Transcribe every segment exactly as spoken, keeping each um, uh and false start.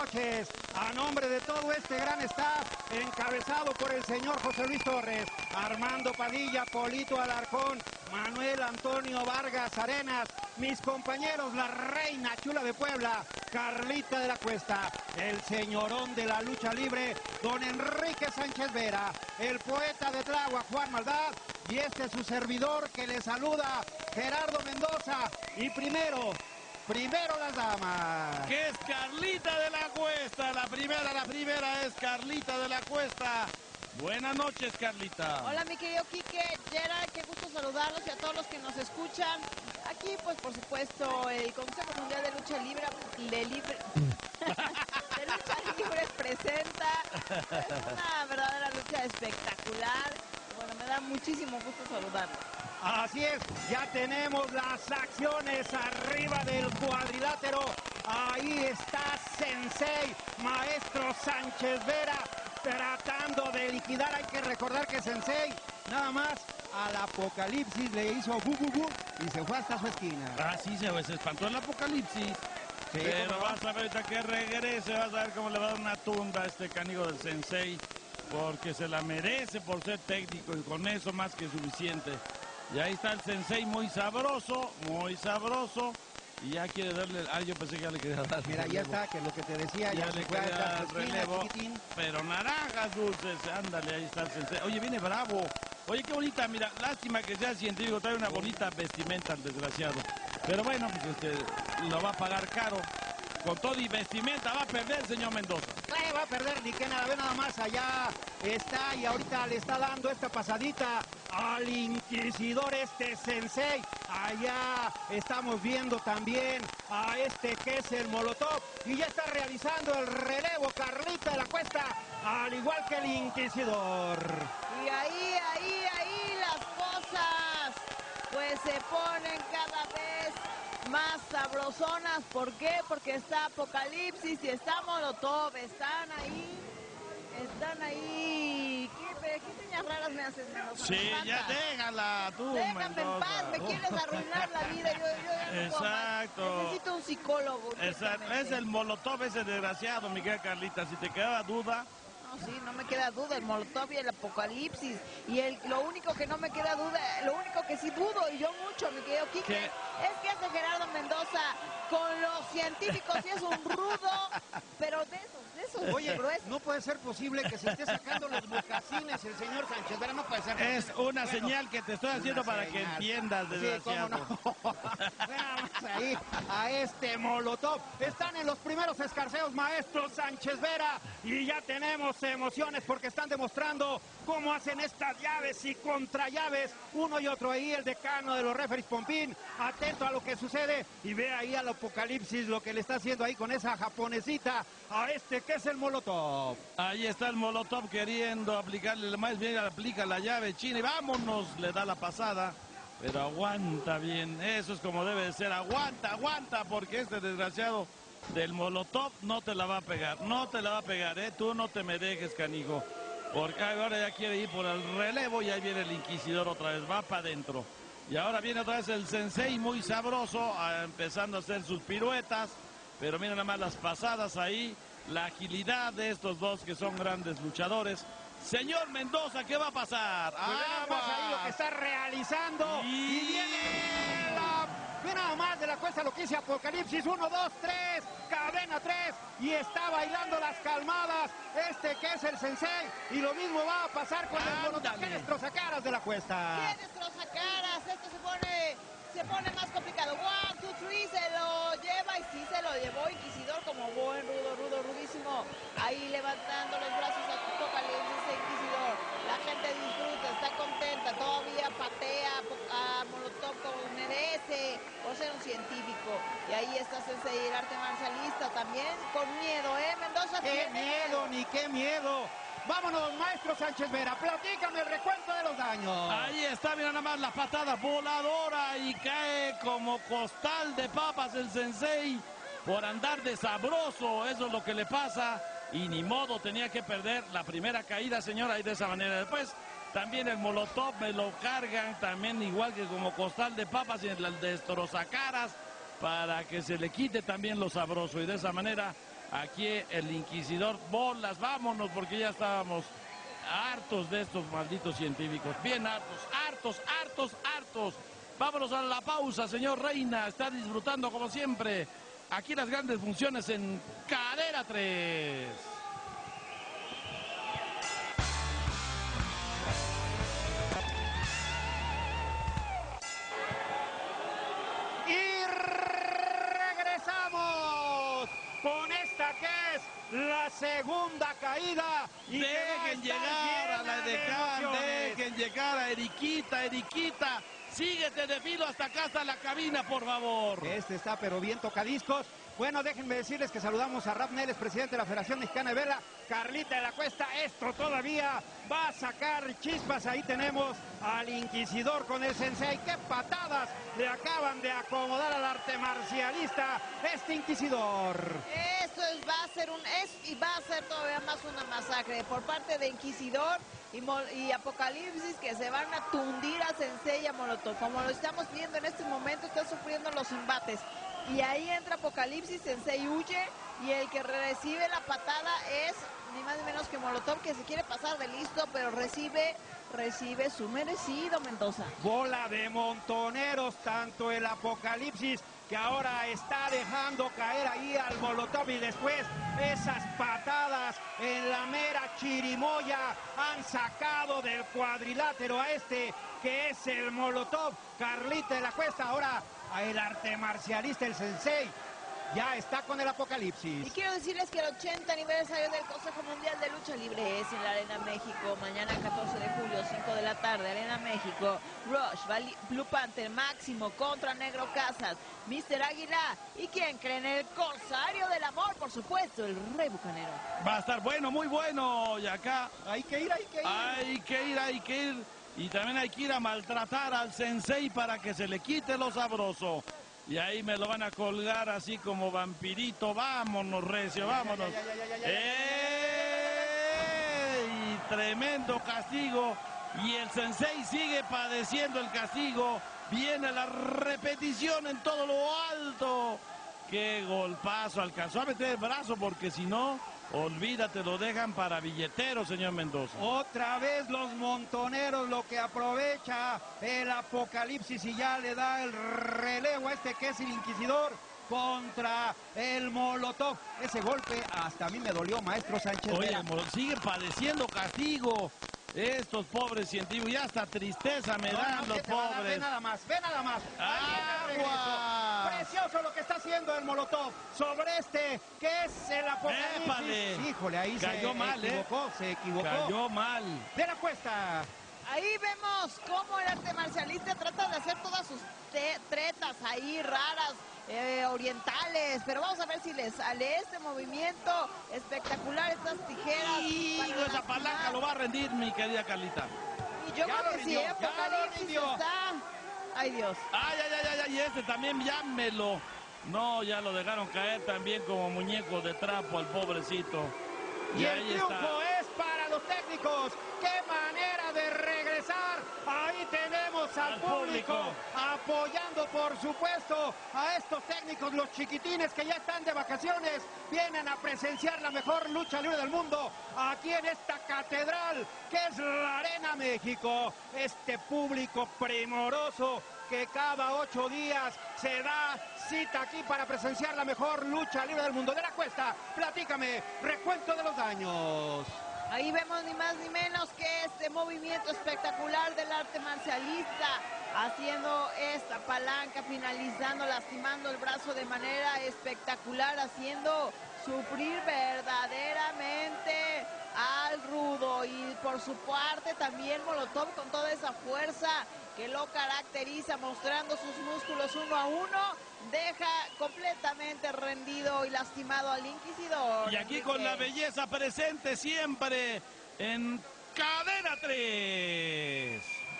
noches. A nombre de todo este gran staff, encabezado por el señor José Luis Torres, Armando Padilla, Polito Alarcón, Manuel Antonio Vargas Arenas, mis compañeros, la reina chula de Puebla, Carlita de la Cuesta, el señorón de la lucha libre, don Enrique Sánchez Vera, el poeta de Tláhuac, Juan Maldad, y este es su servidor que le saluda, Gerardo Mendoza, y primero... Primero las damas. Que es Carlita de la Cuesta. La primera, la primera es Carlita de la Cuesta. Buenas noches, Carlita. Hola, mi querido Quique, Gerard, qué gusto saludarlos y a todos los que nos escuchan. Aquí, pues, por supuesto, el Consejo Mundial de Lucha Libre, de, libre, de Lucha Libre presenta. Es una verdadera lucha espectacular. Bueno, me da muchísimo gusto saludarlos. Así es, ya tenemos las acciones arriba del cuadrilátero. Ahí está Sensei, Maestro Sánchez Vera, tratando de liquidar. Hay que recordar que Sensei nada más al Apocalipsis le hizo bu bu bu y se fue hasta su esquina. Ah, sí, se, se espantó el Apocalipsis. Sí, pero vas a ver ahorita que regrese, vas a ver cómo le va a dar una tumba a este canigo del Sensei, porque se la merece por ser técnico y con eso más que suficiente. Y ahí está el Sensei muy sabroso, muy sabroso. Y ya quiere darle... Ah, yo pensé que ya le quería dar. Mira, ya está, que es lo que te decía. Ya, ya le fue quería dar el esquina, relevo. chiquitín. Pero naranjas dulces, ándale, ahí está el Sensei. Oye, viene bravo. Oye, qué bonita, mira, lástima que sea científico, trae una bonita vestimenta el desgraciado. Pero bueno, pues este, lo va a pagar caro. Con todo y vestimenta va a perder el señor Mendoza. Eh, va a perder ni que nada, ve nada más, allá está y ahorita le está dando esta pasadita al inquisidor este Sensei. Allá estamos viendo también a este que es el Molotov y ya está realizando el relevo Carlita de la Cuesta, al igual que el inquisidor. Y ahí, ahí, ahí las cosas pues se ponen cada vez más sabrosonas. ¿Por qué? Porque está Apocalipsis y está Molotov. Están ahí, están ahí. ¿Qué, qué señas raras me haces, Mendoza? Sí, ya déjala tú, Déjame Mendoza. en paz, me quieres arruinar la vida. Yo, yo ya no puedo más. Exacto. Necesito un psicólogo. Exacto. Es el Molotov ese desgraciado, Miguel Carlita. Si te quedaba duda... No, sí, no me queda duda, el Molotov y el Apocalipsis. Y el, lo único que no me queda duda, lo único que sí dudo, y yo mucho, mi querido Quique, ¿Qué? es que hace Gerardo Mendoza con los científicos y es un rudo, pero de esos, de esos Oye, gruesos. no puede ser posible que se esté sacando los mocasines el señor Sánchez Vera, no puede ser posible. Es una Bueno, señal que te estoy haciendo para señal. que entiendas, Sí, desgraciado. cómo no. Nada más ahí a este Molotov. Están en los primeros escarceos, maestro Sánchez Vera, y ya tenemos emociones porque están demostrando cómo hacen estas llaves y contrallaves, uno y otro. Ahí el decano de los referees, Pompín, atento a lo que sucede y ve ahí al Apocalipsis lo que le está haciendo ahí con esa japonesita a este que es el Molotov. Ahí está el Molotov queriendo aplicarle, más bien aplica la llave china y vámonos, le da la pasada. Pero aguanta bien, eso es como debe de ser, aguanta, aguanta, porque este desgraciado del Molotov no te la va a pegar, no te la va a pegar, ¿eh? Tú no te me dejes, canijo, porque ahora ya quiere ir por el relevo y ahí viene el inquisidor otra vez, va para adentro. Y ahora viene otra vez el Sensei muy sabroso, a, empezando a hacer sus piruetas, pero miren nada más las pasadas ahí, la agilidad de estos dos que son grandes luchadores. Señor Mendoza, ¿qué va a pasar? Pues ve nada más ahí lo que está realizando. Y, y viene la... Ve nada más de la Cuesta lo que dice Apocalipsis. Uno, dos, tres. Cadena tres. Y está bailando las calmadas. Este que es el Sensei. Y lo mismo va a pasar con el Molotov. ¿Qué destrozacaras de la Cuesta? ¿Qué destrozacaras? Esto se pone... Se pone más complicado. One, two, three, se lo lleva y sí se lo llevó Inquisidor como buen rudo, rudo, rudísimo. Ahí levantando los brazos a Apocalipsis e Inquisidor. La gente disfruta, está contenta, todavía patea a Molotov como merece por ser un científico. Y ahí está Sensei, el arte marcialista también con miedo, ¿eh? Mendoza ¡Qué tiene miedo, ni qué miedo! Vámonos, maestro Sánchez Vera, platícame el recuento de los daños. Ahí está, mira nada más la patada voladora y cae como costal de papas el Sensei por andar de sabroso, eso es lo que le pasa y ni modo, tenía que perder la primera caída, señora, y de esa manera. Después también el Molotov me lo cargan también igual que como costal de papas y el destrozacaras para que se le quite también lo sabroso y de esa manera aquí el Inquisidor. Bolas, vámonos, porque ya estábamos hartos de estos malditos científicos. Bien hartos, hartos, hartos, hartos. Vámonos a la pausa, señor Reina. Está disfrutando como siempre. Aquí las grandes funciones en Cadena tres. Y regresamos con esta que es la segunda caída. Y dejen llegar a la Edecán, dejen llegar a Eriquita, Eriquita. Síguete de filo hasta acá, hasta la cabina, por favor. Este está pero bien tocadiscos. Bueno, déjenme decirles que saludamos a Rab Neles, presidente de la Federación Mexicana de Vela. Carlita de la Cuesta, esto todavía va a sacar chispas. Ahí tenemos al Inquisidor con el Sensei. ¡Qué patadas le acaban de acomodar al arte marcialista este Inquisidor! Esto es, va a ser un es y va a ser todavía más una masacre por parte de Inquisidor y, Mol, y Apocalipsis, que se van a tundir a Sensei y a Molotov. Como lo estamos viendo en este momento, están sufriendo los embates. Y ahí entra Apocalipsis, Sensei huye y el que recibe la patada es ni más ni menos que Molotov, que se quiere pasar de listo, pero recibe, recibe su merecido, Mendoza. Bola de montoneros, tanto el Apocalipsis, que ahora está dejando caer ahí al Molotov, y después esas patadas en la mera chirimoya han sacado del cuadrilátero a este que es el Molotov. Carlita de la Cuesta, ahora a el arte marcialista, el Sensei, ya está con el Apocalipsis. Y quiero decirles que el ochenta aniversario del Consejo Mundial de Lucha Libre es en la Arena México, mañana catorce de julio, cinco de la tarde, Arena México. Rush, Bali, Blue Panther, Máximo contra Negro Casas, mister Águila, y ¿quién creen? El Corsario del Amor, por supuesto, el Rey Bucanero. Va a estar bueno, muy bueno, y acá Hay que ir, hay que ir. hay que ir, hay que ir, y también hay que ir a maltratar al Sensei para que se le quite lo sabroso. Y ahí me lo van a colgar así como vampirito. Vámonos, recio, vámonos. Ya, ya, ya, ya, ya, ya, ya. ¡Ey! Tremendo castigo. Y el Sensei sigue padeciendo el castigo. Viene la repetición en todo lo alto. ¡Qué golpazo! Alcanzó a meter el brazo, porque si no, olvídate, lo dejan para billetero, señor Mendoza. Otra vez los montoneros, lo que aprovecha el Apocalipsis, y ya le da el relevo a este que es el Inquisidor contra el Molotov. Ese golpe hasta a mí me dolió, maestro Sánchez. Oye, Vera. el Molotov sigue padeciendo castigo. Estos pobres científicos, ya hasta tristeza me No, dan no, los ¿qué te va a dar? Ve pobres. nada más, ve nada más. ¡Agua! Regreso. Precioso lo que está haciendo el Molotov sobre este que es el Apocalipsis. ¡Épale! Híjole, ahí Cayó se mal, equivocó, se equivocó. Cayó mal. De la Cuesta. Ahí vemos cómo el arte marcialista trata de hacer todas sus tretas ahí raras, eh, orientales, pero vamos a ver si les sale este movimiento espectacular, estas tijeras. Y para esa lastimar. palanca lo va a rendir, mi querida Carlita. Y yo Ya creo lo que rindió, sí, ya lo Apocalipsis rindió. está. Ay, Dios. Ay, ay, ay, ay, ay, y este también llámelo. No, ya lo dejaron caer también como muñeco de trapo al pobrecito. Y, Y el ahí triunfo está. es para los técnicos. ¡Qué manera de regresar! Ahí tenemos al, Al público, público. apoyando, por supuesto, a estos técnicos, los chiquitines que ya están de vacaciones. Vienen a presenciar la mejor lucha libre del mundo aquí en esta catedral que es la Arena México. Este público primoroso que cada ocho días se da cita aquí para presenciar la mejor lucha libre del mundo. De la Cuesta, platícame, recuento de los daños. Ahí vemos ni más ni menos que este movimiento espectacular del arte marcialista, haciendo esta palanca, finalizando, lastimando el brazo de manera espectacular, haciendo sufrir verdaderamente al rudo. Y por su parte también Molotov con toda esa fuerza que lo caracteriza, mostrando sus músculos uno a uno, deja completamente rendido y lastimado al Inquisidor. Y aquí Enrique. con la belleza presente siempre en Cadena tres.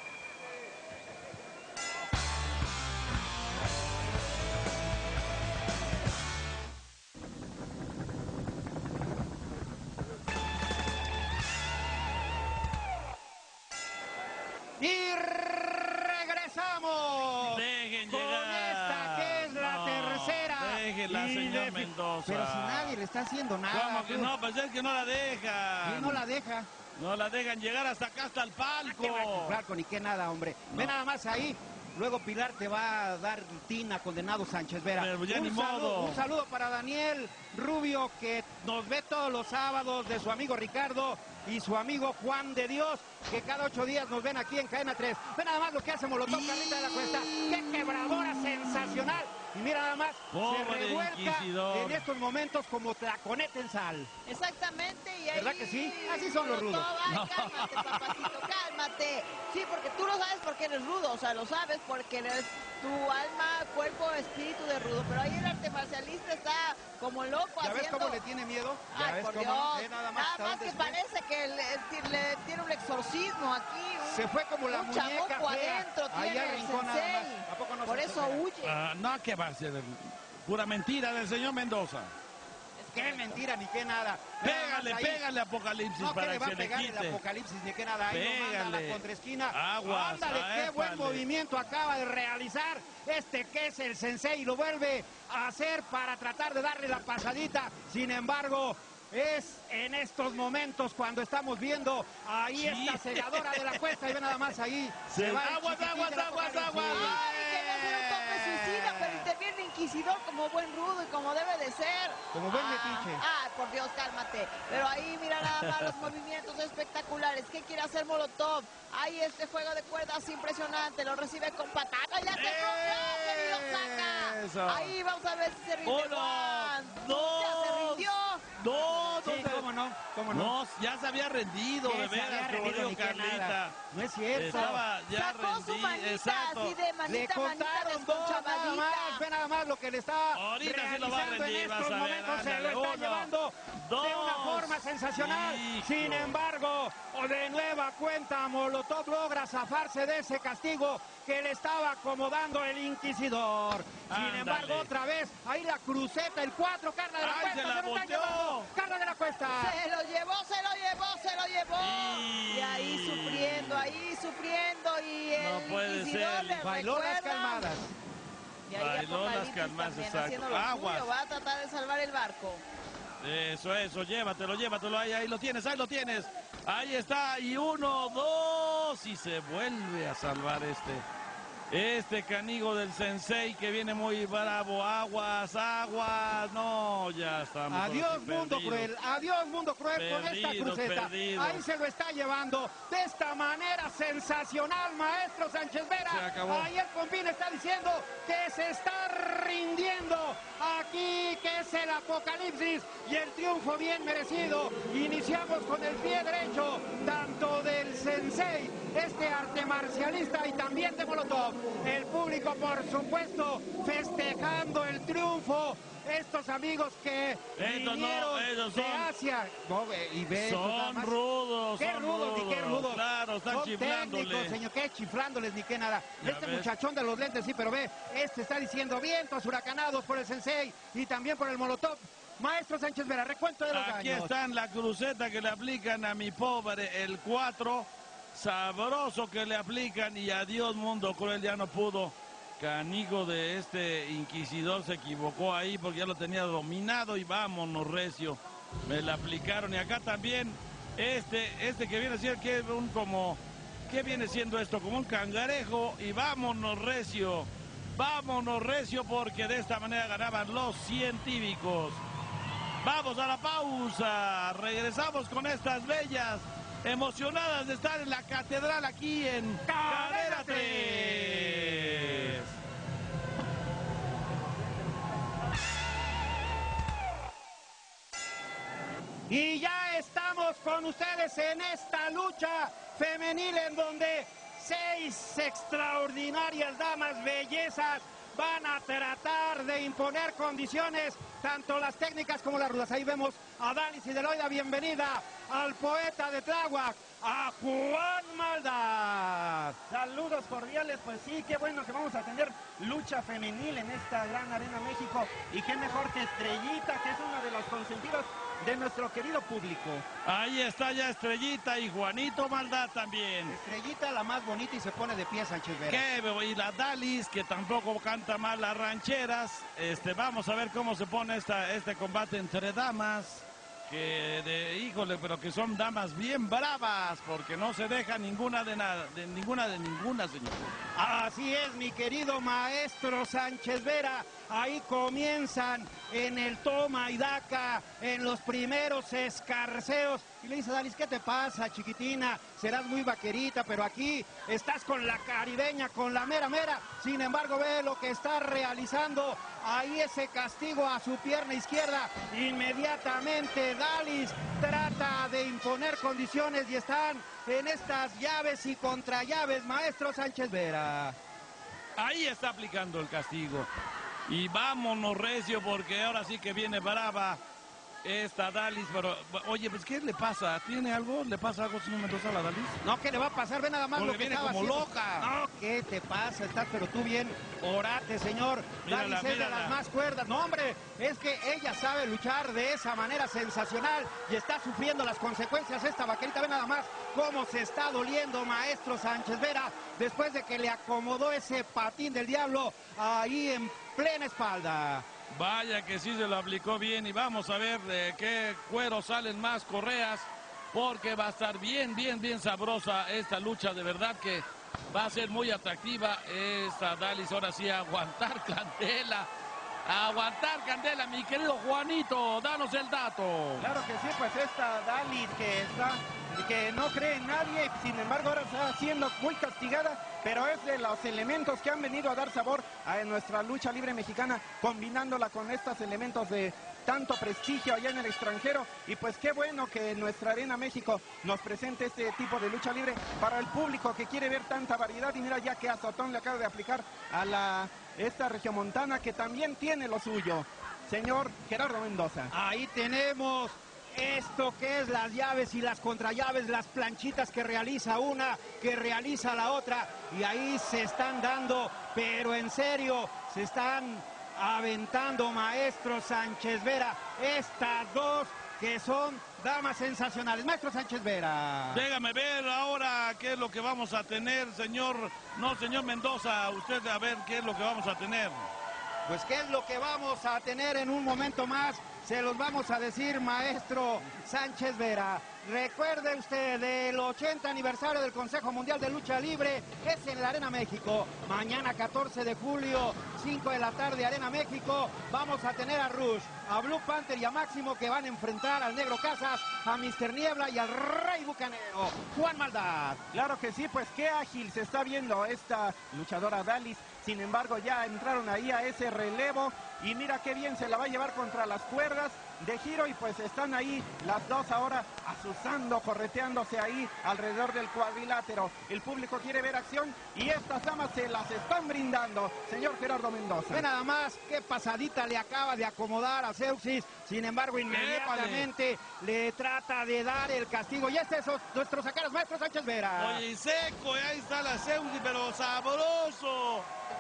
Y regresamos. Dejen con llegar. esta que es la No, tercera. déjenla, Y señor defi- Mendoza. Pero si nadie nadie le está haciendo nada. ¿Cómo que Cruz. no? Pues es que no la dejan. Y no la deja. No la dejan llegar hasta acá, hasta el palco. ¿Qué va a chiflar con ni qué nada, hombre? No. Ve nada más ahí. Luego Pilar te va a dar tina, condenado Sánchez Vera. Pero ya ni un, saludo, modo. un saludo para Daniel Rubio, que nos ve todos los sábados, de su amigo Ricardo y su amigo Juan de Dios, que cada ocho días nos ven aquí en Cadena tres. Ve nada más lo que hace Molotov, Y... Carlita de la Cuesta. ¡Qué quebradora sensacional! Y mira nada más, Pobre se revuelca inquisidor. en estos momentos como tlaconeta en sal. Exactamente, y ahí... ¿Verdad que sí? Así son los rudos. Ay, cálmate, papacito, cálmate. Sí, porque tú lo sabes porque eres rudo, o sea, lo sabes porque eres tu alma, cuerpo, espíritu de rudo. Pero ahí el arte marcialista está como loco ¿Ya haciendo... ves cómo le tiene miedo? ¿Ya Ay, ves por cómo? Dios, Ve nada nada más, más, hasta dónde que se fue. parece que le, le tiene un exorcismo aquí. Un, Se fue como la un muñeca chamuco fea. adentro Allá tiene al el rincón nada sensei. más. ¿A poco no Por se eso entera? huye. Ah, no, ¿qué va a ser? Pura mentira del señor Mendoza. Qué mentira, ni qué nada. Pégale, Ahí. pégale Apocalipsis No, que para le va que a se le pegar el quite. apocalipsis, ni qué nada. Ahí lo manda a Pégale. la contraesquina. Aguas, Ándale, qué buen épale. movimiento acaba de realizar este que es el sensei. Y lo vuelve a hacer para tratar de darle la pasadita. Sin embargo, es en estos momentos cuando estamos viendo ahí Sí. esta segadora de la cuesta. Y ve nada más ahí. Se va el aguas, chiquitín aguas, del aguas, apocalipsis. aguas. Ay, quería hacer un tope suicida, pero interviene el inquisidor como buen rudo y como debe de ser. Como buen Ah, metiche. Ay, por Dios, cálmate. Pero ahí mira nada más los movimientos espectaculares. ¿Qué quiere hacer Molotov? Ahí este juego de cuerdas impresionante. Lo recibe con patada. ¡Ya se rompió! ¡Y lo saca! Eso. Ahí vamos a ver si se rinde. Uno, Juan. dos, Ya se rindió. No, Sí, no, cómo no, cómo no. no, ya se había rendido, Que de se había veras, como rendido, dijo ni qué Carlita. nada. No es cierto. Estaba ya Sacó su rendido, manita exacto. así de Le manita, manita contaron dos nada más, desconchavadita. ve nada más lo que le está Ahorita sí lo va a realizando rendir, en vas estos a ver, momentos, se lo ándale, está uno, llevando de una dos, forma sensacional. hijo. Sin embargo, de nueva cuenta Molotov logra zafarse de ese castigo que le estaba acomodando el inquisidor. Sin Ándale. embargo, otra vez, ahí la cruceta, el cuatro, Carla de la ¡Ay, Cuesta, se la lo está volteó! llevando. Carla de la Cuesta. Se lo llevó, se lo llevó, se lo llevó. Y- Y ahí sufriendo, ahí sufriendo. Y el No puede inquisidor ser. le Bailó las recuerda. calmadas. Y ahí Bailó las Apocalipsis calmadas, también exacto. haciendo lo Aguas. suyo. Va a tratar de salvar el barco. Eso, eso, llévatelo, llévatelo, ahí, ahí lo tienes, ahí lo tienes. Ahí está, y uno, dos, y se vuelve a salvar este. Este canigo del sensei que viene muy bravo. Aguas, aguas, no, ya estamos. Adiós ahora sí mundo perdidos. cruel, adiós mundo cruel con esta Perdidos, cruceta. perdidos. Ahí se lo está llevando de esta manera sensacional, maestro Sánchez Vera. Se acabó. Ahí el Compín está diciendo que se está rindiendo aquí, que es el apocalipsis y el triunfo bien merecido. Iniciamos con el pie derecho, tanto del sensei, este arte marcialista, y también de Molotov. El público, por supuesto, festejando el triunfo. Estos amigos que Estos no, vinieron ellos de son- Asia. No, ve, y ve esto nada Son más. rudos, Qué son rudos, ni qué rudos. Claro, están Son chiflándole. técnicos, señor, qué chiflándoles, ni qué nada. Ya Este ves. muchachón de los lentes, sí, pero ve, este está diciendo vientos huracanados por el sensei y también por el Molotov. Maestro Sánchez Vera, recuento de los Aquí daños. están la cruceta que le aplican a mi pobre, el cuatro. Sabroso que le aplican, y adiós mundo cruel, ya no pudo. Canigo de este inquisidor se equivocó ahí porque ya lo tenía dominado, y vámonos recio. Me la aplicaron, y acá también este, este que viene siendo que es un como, ¿qué viene siendo esto? Como un cangarejo, y vámonos recio. Vámonos recio, porque de esta manera ganaban los científicos. Vamos a la pausa, regresamos con estas bellas, emocionadas de estar en la catedral aquí en Cadena tres. Y ya estamos con ustedes en esta lucha femenil en donde seis extraordinarias damas bellezas van a tratar de imponer condiciones, tanto las técnicas como las rudas. Ahí vemos a Dani Sideloida, bienvenida al poeta de Tláhuac, a Juan Maldad. Saludos cordiales, pues sí, qué bueno que vamos a tener lucha femenil en esta gran Arena México, y qué mejor que Estrellita, que es una de las consecuencias consentidas de nuestro querido público. Ahí está ya Estrellita y Juanito Maldad también. Estrellita la más bonita y se pone de pie, Sánchez Vera. ¿Qué? Y la Dalis, que tampoco canta mal las rancheras. Este, vamos a ver cómo se pone esta, este combate entre damas. Que de, híjole, pero que son damas bien bravas, porque no se deja ninguna de nada, de ninguna de ninguna, señor. Así es, mi querido maestro Sánchez Vera. Ahí comienzan en el toma y daca, en los primeros escarceos. Y le dice, Dalis, ¿qué te pasa, chiquitina? Serás muy vaquerita, pero aquí estás con la caribeña, con la mera mera. Sin embargo, ve lo que está realizando. Ahí ese castigo a su pierna izquierda. Inmediatamente Dalis trata de imponer condiciones y están en estas llaves y contrallaves, maestro Sánchez Vera. Ahí está aplicando el castigo. Y vámonos, recio, porque ahora sí que viene brava esta Dalis. Pero, oye, pues, ¿qué le pasa? ¿Tiene algo? ¿Le pasa algo, señor Mendoza, a la Dalis? No, ¿qué le va a pasar? Ve nada más Porque lo que viene estaba como haciendo. loca. No, ¿qué te pasa? Estás, pero tú bien, orate, señor. Mírala, Dalis es de mírala. las más cuerdas. No, hombre, es que ella sabe luchar de esa manera sensacional y está sufriendo las consecuencias esta vaquerita. Ve nada más cómo se está doliendo, maestro Sánchez Vera, después de que le acomodó ese patín del diablo ahí en plena espalda. Vaya que sí se lo aplicó bien y vamos a ver de qué cuero salen más correas, porque va a estar bien, bien, bien sabrosa esta lucha, de verdad que va a ser muy atractiva esta Dalis. Ahora sí, a aguantar candela, a aguantar candela, mi querido Juanito, danos el dato. Claro que sí, pues esta Dalis que está, que no cree en nadie, sin embargo ahora está siendo muy castigada, pero es de los elementos que han venido a dar sabor a nuestra lucha libre mexicana, combinándola con estos elementos de tanto prestigio allá en el extranjero. Y pues qué bueno que nuestra Arena México nos presente este tipo de lucha libre para el público que quiere ver tanta variedad. Y mira, ya que Azotón le acaba de aplicar a la esta regiomontana, que también tiene lo suyo, señor Gerardo Mendoza. Ahí tenemos esto que es las llaves y las contrallaves, las planchitas que realiza una, que realiza la otra, y ahí se están dando, pero en serio, se están aventando, maestro Sánchez Vera, estas dos que son damas sensacionales. Maestro Sánchez Vera. Déjame ver ahora qué es lo que vamos a tener, señor, no, señor Mendoza, usted a ver qué es lo que vamos a tener. Pues qué es lo que vamos a tener en un momento más, se los vamos a decir, maestro Sánchez Vera. Recuerde usted, el ochenta aniversario del Consejo Mundial de Lucha Libre es en la Arena México. Mañana catorce de julio, cinco de la tarde, Arena México. Vamos a tener a Rush, a Blue Panther y a Máximo, que van a enfrentar al Negro Casas, a mister Niebla y al Rey Bucanero, Juan Maldad. Claro que sí, pues qué ágil se está viendo esta luchadora Dalis. Sin embargo, ya entraron ahí a ese relevo y mira qué bien se la va a llevar contra las cuerdas de giro, y pues están ahí las dos ahora azuzando, correteándose ahí alrededor del cuadrilátero. El público quiere ver acción y estas damas se las están brindando, señor Gerardo Mendoza. Ve nada más qué pasadita le acaba de acomodar a Seuxis. Sin embargo, inmediatamente le trata de dar el castigo. Y este es nuestro sacaros, maestro Sánchez Vera. Oye, y seco, y ahí está la Seuxis, pero sabroso.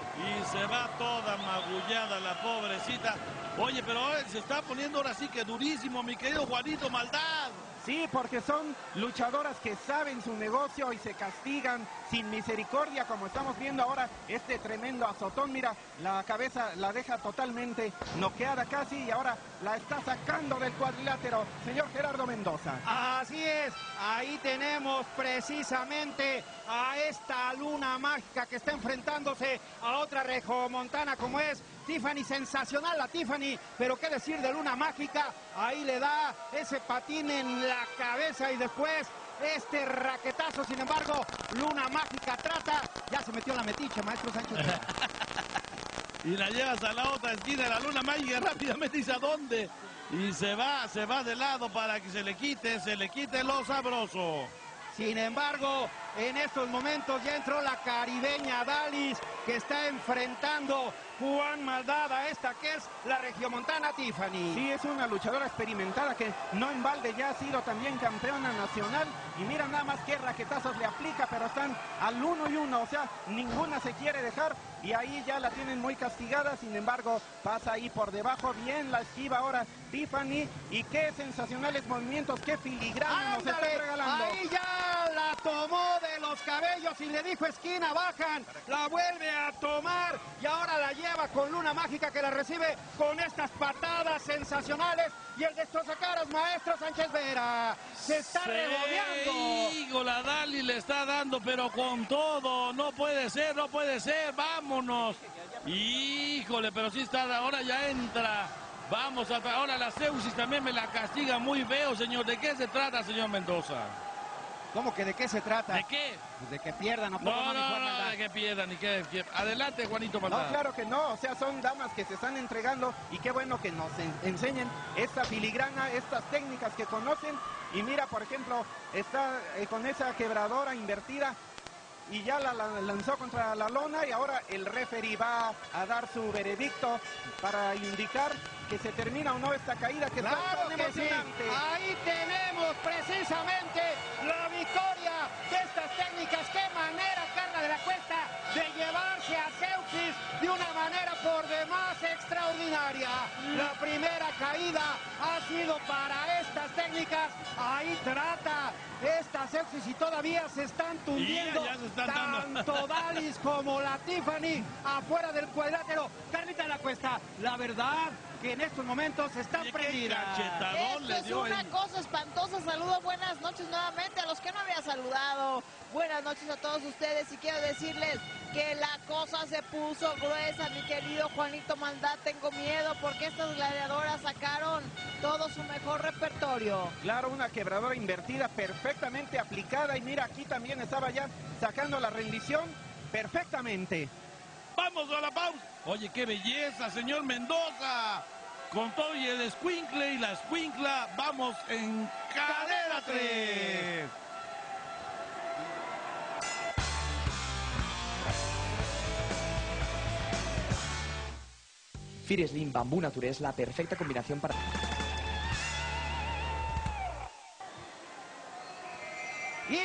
Y se va toda magullada la pobrecita. Oye, pero se está poniendo ahora sí que durísimo, mi querido Juanito Maldad. Sí, porque son luchadoras que saben su negocio y se castigan sin misericordia, como estamos viendo ahora este tremendo azotón. Mira, la cabeza la deja totalmente noqueada casi y ahora la está sacando del cuadrilátero, señor Gerardo Mendoza. Así es, ahí tenemos precisamente a esta luna mágica que está enfrentándose a otra regiomontana como es Tiffany. Sensacional la Tiffany, pero qué decir de luna mágica. Ahí le da ese patín en la cabeza y después este raquetazo. Sin embargo, luna mágica trata, ya se metió en la metiche, maestro Sánchez. Y la llevas a la otra esquina de la luna mágica rápidamente, dice a dónde. Y se va, se va de lado para que se le quite, se le quite lo sabroso. Sin embargo, en estos momentos ya entró la caribeña Dalis, que está enfrentando Juan Maldad a esta que es la regiomontana Tiffany. Sí, es una luchadora experimentada que no en balde ya ha sido también campeona nacional. Y mira nada más qué raquetazos le aplica, pero están al uno y uno, o sea, ninguna se quiere dejar. Y ahí ya la tienen muy castigada, sin embargo, pasa ahí por debajo, bien la esquiva ahora Tiffany. Y qué sensacionales movimientos, qué filigrana nos está regalando. Ahí ya la tomó de los cabellos y le dijo esquina, bajan, la vuelve a tomar y ahora la lleva con Luna Mágica que la recibe con estas patadas sensacionales. Y el destrozacaras, maestro Sánchez Vera, se está Sí, regodeando. la Dali le está dando, pero con todo. No puede ser, no puede ser. Vámonos. Híjole, pero sí está, ahora ya entra. Vamos, a ahora la Zeusis también me la castiga muy feo, señor. ¿De qué se trata, señor Mendoza? ¿Cómo que de qué se trata? ¿De qué? Pues de que pierdan, ¿a poco No, no, mi no, Juan no, Maldad? de que pierdan, ni que, que- Adelante, Juanito Maldad. No, claro que no, o sea, son damas que se están entregando y qué bueno que nos en- enseñen esta filigrana, estas técnicas que conocen. Y mira, por ejemplo, está eh, con esa quebradora invertida y ya la, la lanzó contra la lona y ahora el referee va a dar su veredicto para indicar que se termina o no esta caída que Claro está tan que sí. emocionante. Ahí tenemos precisamente la victoria de estas técnicas. Qué manera, Carla de la Cuesta, de llevarse a Zeuxis de una manera por demás extraordinaria. La primera caída ha sido para estas técnicas. Ahí trata esta Zeuxis y todavía se están tundiendo. Ya, ya se están dando. tanto Dalis como la Tiffany afuera del cuadrilátero. Carlita de la Cuesta, la verdad que en estos momentos están Oye, qué prendidas. cachetadón Esto le es dio una el- cosa espantosa. Saludos, buenas noches nuevamente a los que no había saludado. Buenas noches a todos ustedes y quiero decirles que la cosa se puso gruesa, mi querido Juanito Maldad. Tengo miedo porque estas gladiadoras sacaron todo su mejor repertorio. Claro, una quebradora invertida perfectamente aplicada y mira, aquí también estaba ya sacando la rendición perfectamente. ¡Vamos a la pausa! Oye, qué belleza, señor Mendoza. Con todo y el escuincle y la escuincla, vamos en cadena tres. Fir Slim Bambú Nature es la perfecta combinación para... Y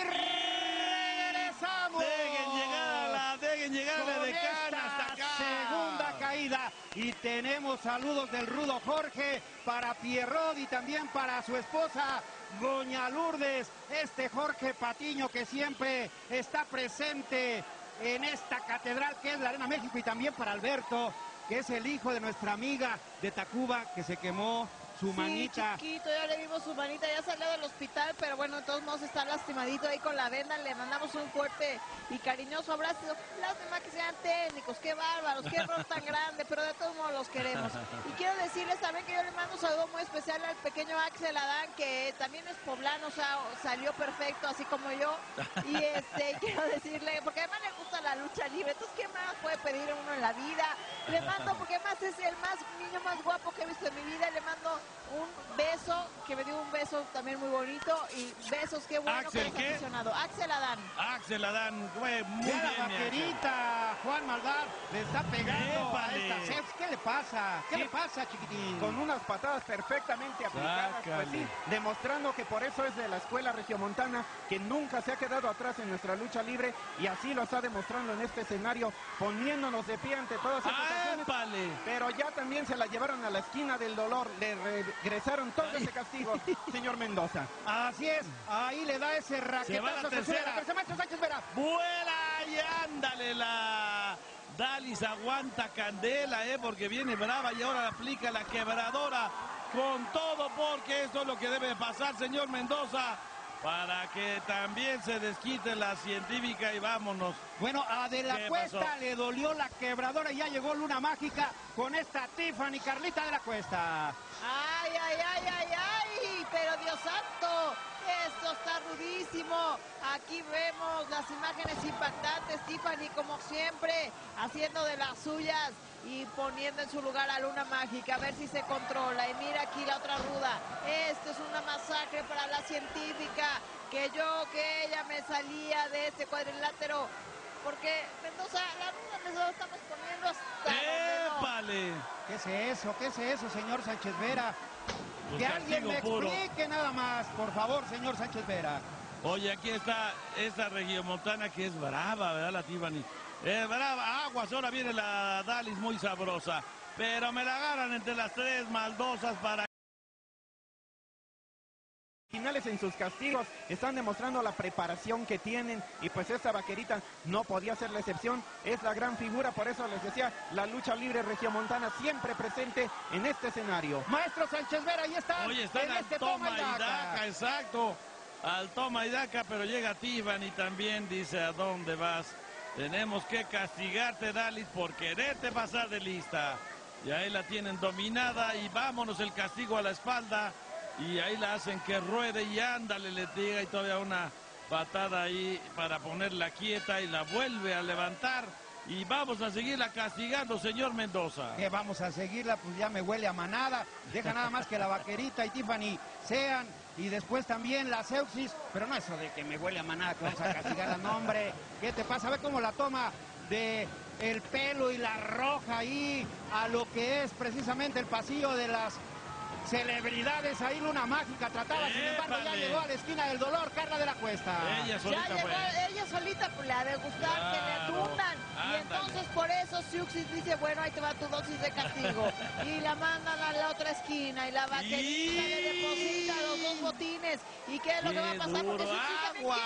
regresamos. Dejen llegar a la, dejen llegar a la con decana esta hasta acá. segunda caída. Y tenemos saludos del rudo Jorge para Pierrot y también para su esposa Doña Lourdes. Este Jorge Patiño que siempre está presente en esta catedral que es la Arena México, y también para Alberto, que es el hijo de nuestra amiga de Tacuba que se quemó su manita. Sí, chiquito, ya le vimos su manita, ya salió del hospital, pero bueno, de todos modos está lastimadito ahí con la venda. Le mandamos un fuerte y cariñoso abrazo. Lástima que sean técnicos, qué bárbaros, qué error tan grande, pero de todos modos los queremos. Y quiero decirles también que yo le mando un saludo muy especial al pequeño Axel Adán, que también es poblano, o sea, salió perfecto, así como yo. Y este, quiero decirle, porque además le gusta la lucha libre, entonces, ¿qué más puede pedir uno en la vida? Le mando, porque además es el más niño más guapo que he visto en mi vida, le mando un beso, que me dio un beso también muy bonito, y besos, qué bueno ¿Axel que eres qué? aficionado. Axel Adán. Axel Adán, güey, muy Vea bien, la mi Axel. vaquerita, Juan Maldad, le está pegando Épale. a esta Zeus. ¿Qué le pasa? ¿Qué Sí. le pasa, chiquitín? Con unas patadas perfectamente aplicadas, pues Sácale. sí, demostrando que por eso es de la escuela regiomontana, que nunca se ha quedado atrás en nuestra lucha libre, y así lo está demostrando en este escenario, poniéndonos de pie ante todas estas acciones. ¡Épale! Pero ya también se la llevaron a la esquina del dolor, le regresaron todo ese castigo, señor Mendoza. Así es, ahí le da ese Se va la raquetazo. tercera. Tercer maestro Sánchez Vera. ¡Vuela y ándale la! Dalis aguanta candela, ¿eh? Porque viene brava y ahora aplica la quebradora con todo, porque esto es lo que debe pasar, señor Mendoza, para que también se desquite la científica y vámonos. Bueno, a De la ¿Qué Cuesta pasó? le dolió la quebradora y ya llegó Luna Mágica con esta Tiffany, Carlita de la Cuesta. Ay, ay, ay, ay, ay, pero Dios santo, esto está rudísimo. Aquí vemos las imágenes impactantes, Tiffany como siempre, haciendo de las suyas y poniendo en su lugar a Luna Mágica, a ver si se controla. Y mira aquí la otra ruda, esto es una masacre para la científica, que yo, que ella me salía de este cuadrilátero porque Mendoza, la ruda les lo estamos poniendo hasta donde no. ¡Épale! ¿Qué es eso? ¿Qué es eso, señor Sánchez Vera? Pues Que alguien me castigo puro. explique nada más, por favor, señor Sánchez Vera. Oye, aquí está esa regiomontana que es brava, ¿verdad, la Tiffany? Es brava, aguas, ahora viene la Dalis muy sabrosa. Pero me la agarran entre las tres maldosas para... Finales en sus castigos, están demostrando la preparación que tienen y pues esta vaquerita no podía ser la excepción, es la gran figura, por eso les decía, la lucha libre regiomontana siempre presente en este escenario. Maestro Sánchez Vera, ahí está. Oye, están en al este toma y daca. daca, exacto. Al toma y daca, pero llega Tiffany también, dice, ¿a dónde vas? Tenemos que castigarte, Dalis, por quererte pasar de lista. Y ahí la tienen dominada y vámonos el castigo a la espalda. Y ahí la hacen que ruede y ándale, le diga y todavía una patada ahí para ponerla quieta y la vuelve a levantar. Y vamos a seguirla castigando, señor Mendoza. Que vamos a seguirla, pues ya me huele a manada. Deja nada más que la vaquerita y Tiffany sean. Y después también la Seuxis. Pero no eso de que me huele a manada, que vamos a castigarla. No, hombre, ¿qué te pasa? Ve cómo la toma de el pelo y la roja ahí a lo que es precisamente el pasillo de las celebridades. Ahí Luna Mágica trataba, sin embargo ya ¡Épale! llegó a la esquina del dolor Carla de la Cuesta. Ella Ya solita llegó, fue. ella solita pues, le ha de gustar que le Claro, atundan. Y ándale. entonces por eso Siuxis dice, bueno, ahí te va tu dosis de castigo. Y la mandan a la otra esquina y la vaquerita le deposita los dos botines. ¿Y qué es lo que va a ¡Qué pasar? Porque duro! Siuxis también ¡Agua!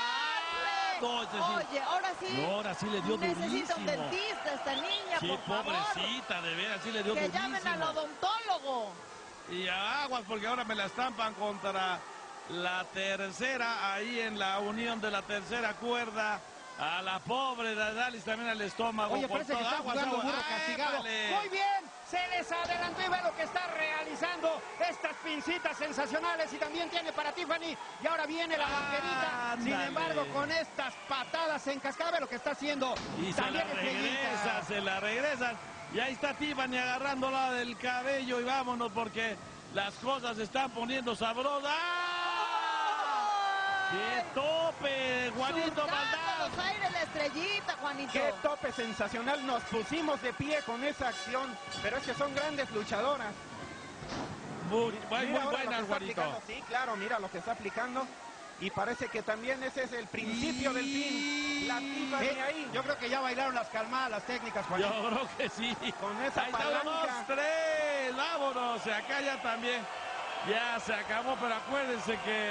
quiere No, ese sí. darle. Oye, ahora sí. No, ahora sí le dio necesita un durísimo. dentista esta niña, Sí, por favor. pobrecita, de veras, sí le dio Que durísimo. llamen al odontólogo. Y aguas porque ahora me la estampan contra la tercera, ahí en la unión de la tercera cuerda. A la pobre de Dalis también al estómago. Oye, con parece que todo. está Aguas, jugando aguas. burro castigado. ¡Épale! Muy bien, se les adelantó y ve lo que está realizando. Estas pincitas sensacionales y también tiene para Tiffany. Y ahora viene la vaquerita. Sin Ándale. embargo, con estas patadas en cascada, ve lo que está haciendo. Y se también la Estrellita. regresa, se la regresan. Y ahí está Tiffany agarrándola del cabello y vámonos porque las cosas se están poniendo sabrosas. ¡Ah! ¡Qué tope, Juanito Surcando Maldad! los aires la Estrellita, Juanito. Qué tope sensacional, nos pusimos de pie con esa acción, pero es que son grandes luchadoras. Muy, muy, Mira muy ahora lo que buenas, está Juanito. aplicando. Sí, claro, mira lo que está aplicando. Y parece que también ese es el principio del fin. La Tiffany Sí, ahí. yo creo que ya bailaron las calmadas, las técnicas, Yo Juanito. creo que sí. Con esa Ahí está, palanca. dos, tres, vámonos. Acá ya también, ya se acabó, pero acuérdense que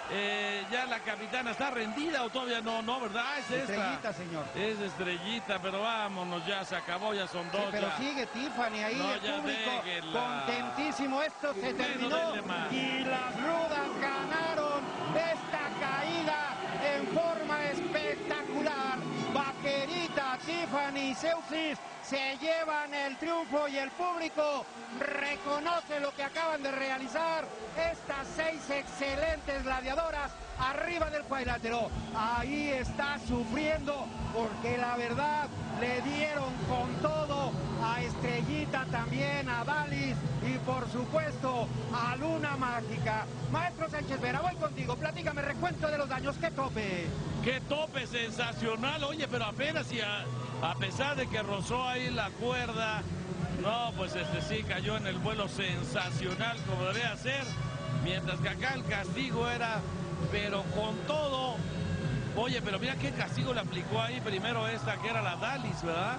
eh, ya la capitana está rendida o todavía no, no, ¿verdad? Ah, es esta. Estrellita, señor. Es Estrellita, pero vámonos, ya se acabó, ya son Sí, dos. pero ya. sigue Tiffany ahí, No, el ya público déjenla. contentísimo. Esto se Bueno, terminó denle más. y las rudas ganaron esta caída en forma espectacular. Vaquerita, Tiffany y Seuxis se llevan el triunfo y el público reconoce lo que acaban de realizar estas seis excelentes gladiadoras arriba del cuadrilátero. Ahí está sufriendo porque la verdad le dieron con todo a Estrellita, también a Dalis y por supuesto a Luna Mágica. Maestro Sánchez Vera, voy contigo, platícame, recuento de los daños, qué tope. Qué tope sensacional, oye, pero apenas y a, a pesar de que rozó ahí la cuerda, no, pues este sí cayó en el vuelo sensacional como debía ser, mientras que acá el castigo era, pero con todo, oye, pero mira qué castigo le aplicó ahí primero esta que era la Dalis, ¿verdad?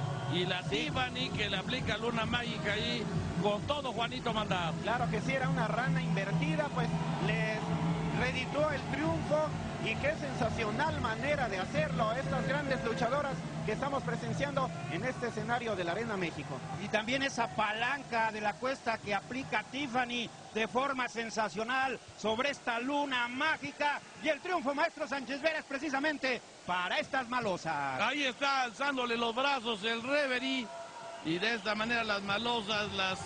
Y la Tiffany que le aplica Luna Mágica ahí, con todo Juanito Maldad. Claro que sí, era una rana invertida, pues les reditó el triunfo y qué sensacional manera de hacerlo estas grandes luchadoras que estamos presenciando en este escenario de la Arena México. Y también esa palanca de la cuesta que aplica Tiffany de forma sensacional sobre esta Luna Mágica. Y el triunfo, maestro Sánchez Vera, es precisamente para estas malosas. Ahí está alzándole los brazos el referee y de esta manera las malosas, las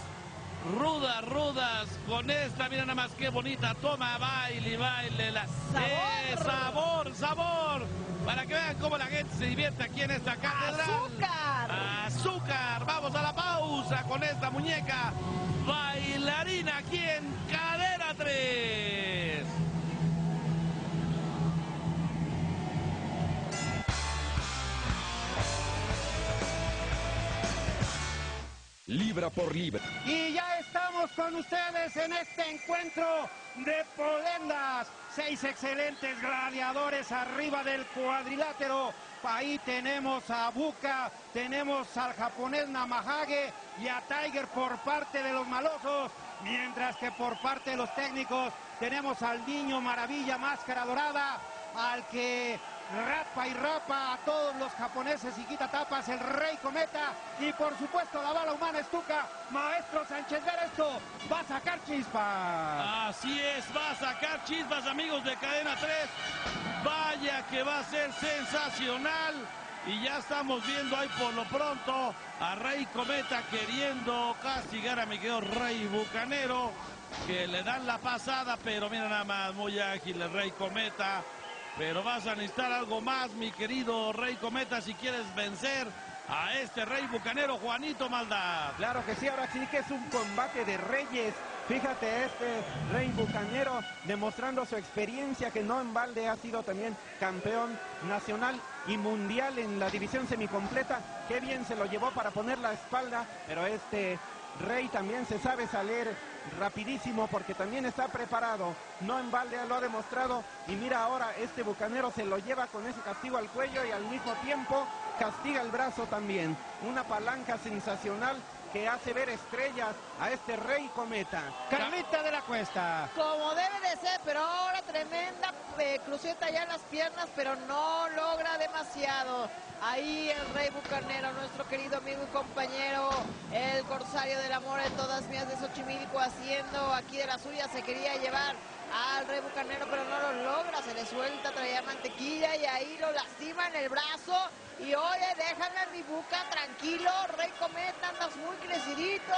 rudas, rudas, con esta, mira nada más qué bonita toma, baile, baile, la... ¡Sabor! ¡Eh, sabor, sabor! Para que vean cómo la gente se divierte aquí en esta catedral. ¡Azúcar! ¡Azúcar! Vamos a la pausa con esta muñeca bailarina aquí en Cadena tres. libra por libra. Y ya estamos con ustedes en este encuentro de polendas. Seis excelentes gladiadores arriba del cuadrilátero. Ahí tenemos a Buka, tenemos al japonés Namahage y a Tiger por parte de los malosos. Mientras que por parte de los técnicos tenemos al Niño Maravilla, Máscara Dorada, al que rapa y rapa a todos los japoneses y quita tapas, el Rey Cometa, y por supuesto la bala humana Stuka. Maestro Sánchez Vera, esto va a sacar chispas. Así es, va a sacar chispas, amigos de Cadena tres. Vaya que va a ser sensacional. Y ya estamos viendo ahí por lo pronto a Rey Cometa queriendo castigar a mi querido Rey Bucanero, que le dan la pasada, pero mira nada más, muy ágil el Rey Cometa. Pero vas a necesitar algo más, mi querido Rey Cometa, si quieres vencer a este Rey Bucanero, Juanito Maldad. Claro que sí, ahora sí que es un combate de reyes. Fíjate, este Rey Bucanero demostrando su experiencia, que no en balde ha sido también campeón nacional y mundial en la división semicompleta. Qué bien se lo llevó para poner la espalda, pero este Rey también se sabe salir rapidísimo porque también está preparado. No en balde lo ha demostrado, y mira ahora este Bucanero se lo lleva con ese castigo al cuello y al mismo tiempo castiga el brazo también. Una palanca sensacional que hace ver estrellas a este Rey Cometa. Carlita de la Cuesta. Como debe de ser, pero ahora tremenda eh, cruceta ya en las piernas, pero no logra demasiado. Ahí el Rey Bucanero, nuestro querido amigo y compañero, el corsario del amor de todas mías de Xochimilco, haciendo aquí de la suya. Se quería llevar al Rey Bucanero, pero no lo logra, se le suelta, traía mantequilla y ahí lo lastima en el brazo. Y oye, déjame a mi Buca tranquilo, Rey Cometa, andas muy crecidito.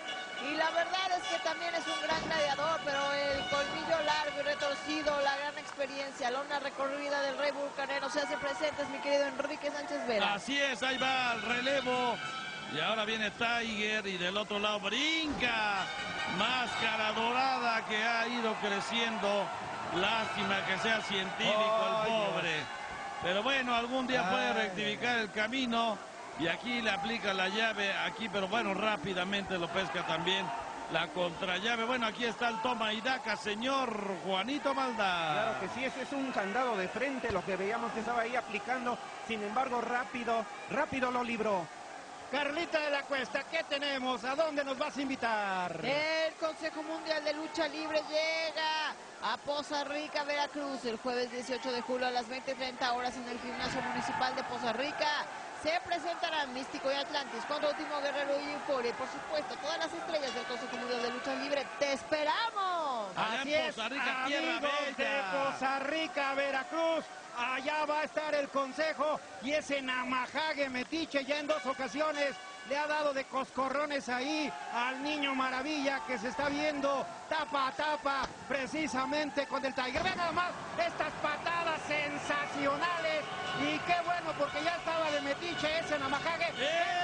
Y la verdad es que también es un gran gladiador, pero el colmillo largo y retorcido, la gran experiencia, la lona recorrida del Rey Bucanero se hace presentes, mi querido Enrique Sánchez Vera. Así es, ahí va el relevo. Y ahora viene Tiger y del otro lado brinca Máscara Dorada, que ha ido creciendo. Lástima que sea científico oh, el pobre. Dios. Pero bueno, algún día Ay, puede rectificar el camino. Y aquí le aplica la llave, aquí, pero bueno, rápidamente lo pesca también la contrallave. Bueno, aquí está el toma y daca, señor Juanito Maldad. Claro que sí, ese es un candado de frente, lo que veíamos que estaba ahí aplicando. Sin embargo, rápido, rápido lo libró. Carlita de la Cuesta, ¿qué tenemos? ¿A dónde nos vas a invitar? El Consejo Mundial de Lucha Libre llega a Poza Rica, Veracruz, el jueves dieciocho de julio a las veinte treinta horas en el Gimnasio Municipal de Poza Rica. Se presentarán Místico y Atlantis contra Último Guerrero y Euforia. Y por supuesto, todas las estrellas del Consejo Mundial de Lucha Libre. ¡Te esperamos! Así es, Poza Rica, amigos de Poza Rica, Veracruz. Allá va a estar el consejo, y ese Namahage Metiche ya en dos ocasiones le ha dado de coscorrones ahí al Niño Maravilla, que se está viendo tapa a tapa precisamente con el Tiger. Vean nada más estas patadas sensacionales, y qué bueno porque ya estaba de Metiche ese Namahage.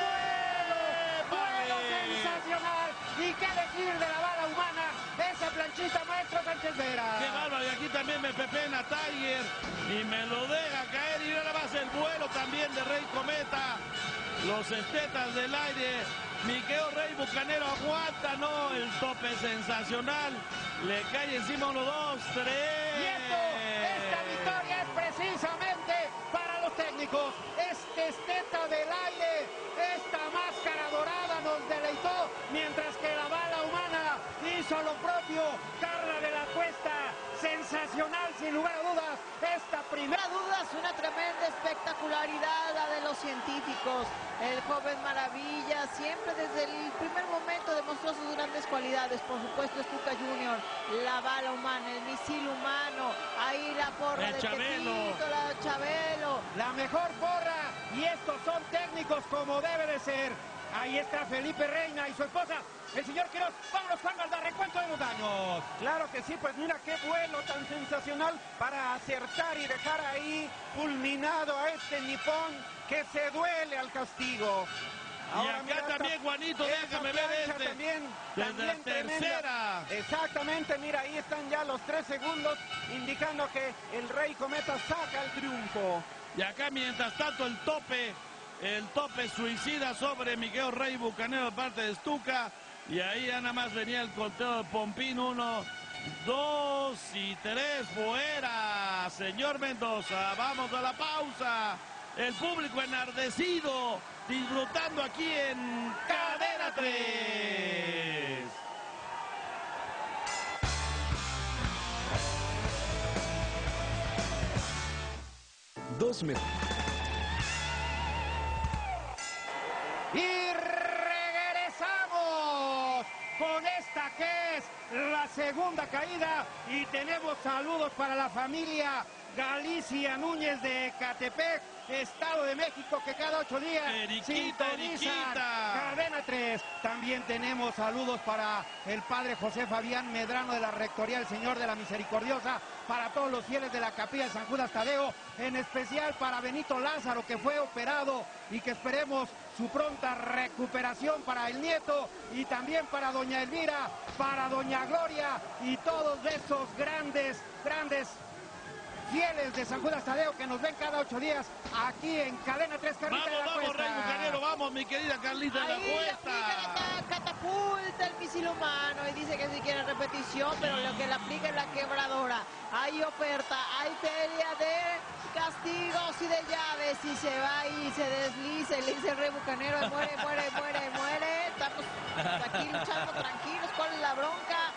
¡Eh! ¡Duelo! ¡Duelo sensacional! ¿Y qué decir de la bala humana? Esa planchita, maestro Sánchez Vera. ¡Qué bárbaro! Y aquí también me pepena Tiger y me lo deja caer, y nada más el vuelo también de Rey Cometa. Los estetas del aire. Mi querido Rey Bucanero aguanta, no, el tope sensacional. Le cae encima uno, dos, tres. Y esto, esta victoria es precisamente para los técnicos. Este esteta del aire, esta Máscara Dorada nos deleitó, mientras que la bala humana hizo lo propio. Carla de la Cuesta, sensacional sin lugar a dudas. Esta primera duda es una tremenda espectacularidad la de los científicos. El joven Maravilla siempre desde el primer momento demostró sus grandes cualidades. Por supuesto Stuka Junior, la bala humana, el misil humano, ahí la porra el de Chabelo. Tepito, la Chabelo. La mejor porra, y estos son técnicos como debe de ser. Ahí está Felipe Reina y su esposa, el señor Quiroz. Vámonos, Juan Maldad, recuento de los daños. Claro que sí, pues mira qué vuelo tan sensacional para acertar y dejar ahí fulminado a este nipón que se duele al castigo. Ahora, y acá también, Juanito, déjame ver este. También, desde también la tercera. Tremenda. Exactamente, mira, ahí están ya los tres segundos indicando que el Rey Cometa saca el triunfo. Y acá, mientras tanto, el tope el tope suicida sobre Miguel Rey Bucanero de parte de Stuka. Y ahí ya nada más venía el conteo de Pompín. Uno, dos y tres. Fuera, señor Mendoza. Vamos a la pausa. El público enardecido, disfrutando aquí en Cadena tres. Dos me... Y regresamos con esta que es la segunda caída y tenemos saludos para la familia Galicia Núñez de Ecatepec, Estado de México, que cada ocho días Eriquita, sintonizan Eriquita. Cadena tres. También tenemos saludos para el padre José Fabián Medrano de la Rectoría del Señor de la Misericordiosa, para todos los fieles de la Capilla de San Judas Tadeo, en especial para Benito Lázaro, que fue operado y que esperemos su pronta recuperación, para el nieto, y también para doña Elvira, para doña Gloria y todos esos grandes, grandes fieles de San Judas Tadeo que nos ven cada ocho días aquí en Cadena tres. Carlita Vamos, de la vamos, Cuesta. Rey Bucanero, vamos, mi querida Carlita de la Ahí Cuesta. aplica la catapulta el misil humano y dice que si quiere repetición, pero lo que le aplica es la quebradora. Hay oferta, hay feria de castigos y de llaves, y se va y se desliza y le dice el Rey Bucanero, y muere, muere, muere, muere. Estamos aquí luchando tranquilos, ¿cuál es la bronca?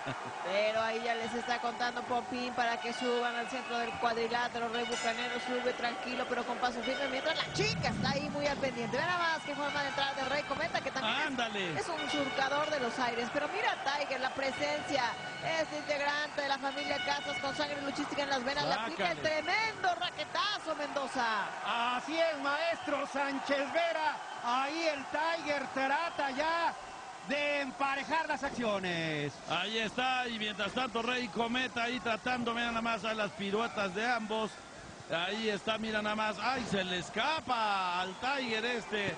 Pero ahí ya les está contando Pompín para que suban al centro del cuadrilátero. Rey Bucanero sube tranquilo pero con paso firme, mientras la chica está ahí muy al pendiente. Ve nada más que forma de entrada de Rey. Comenta que también Ándale. es, es un surcador de los aires. Pero mira Tiger, la presencia, este integrante de la familia Casas con sangre luchística en las venas. Le aplica el tremendo raquetazo, Mendoza. Así es, maestro Sánchez Vera. Ahí el Tiger trata ya de emparejar las acciones. Ahí está, y mientras tanto Rey Cometa ahí tratando, mira nada más a las piruetas de ambos. Ahí está, mira nada más, ay, se le escapa al Tiger este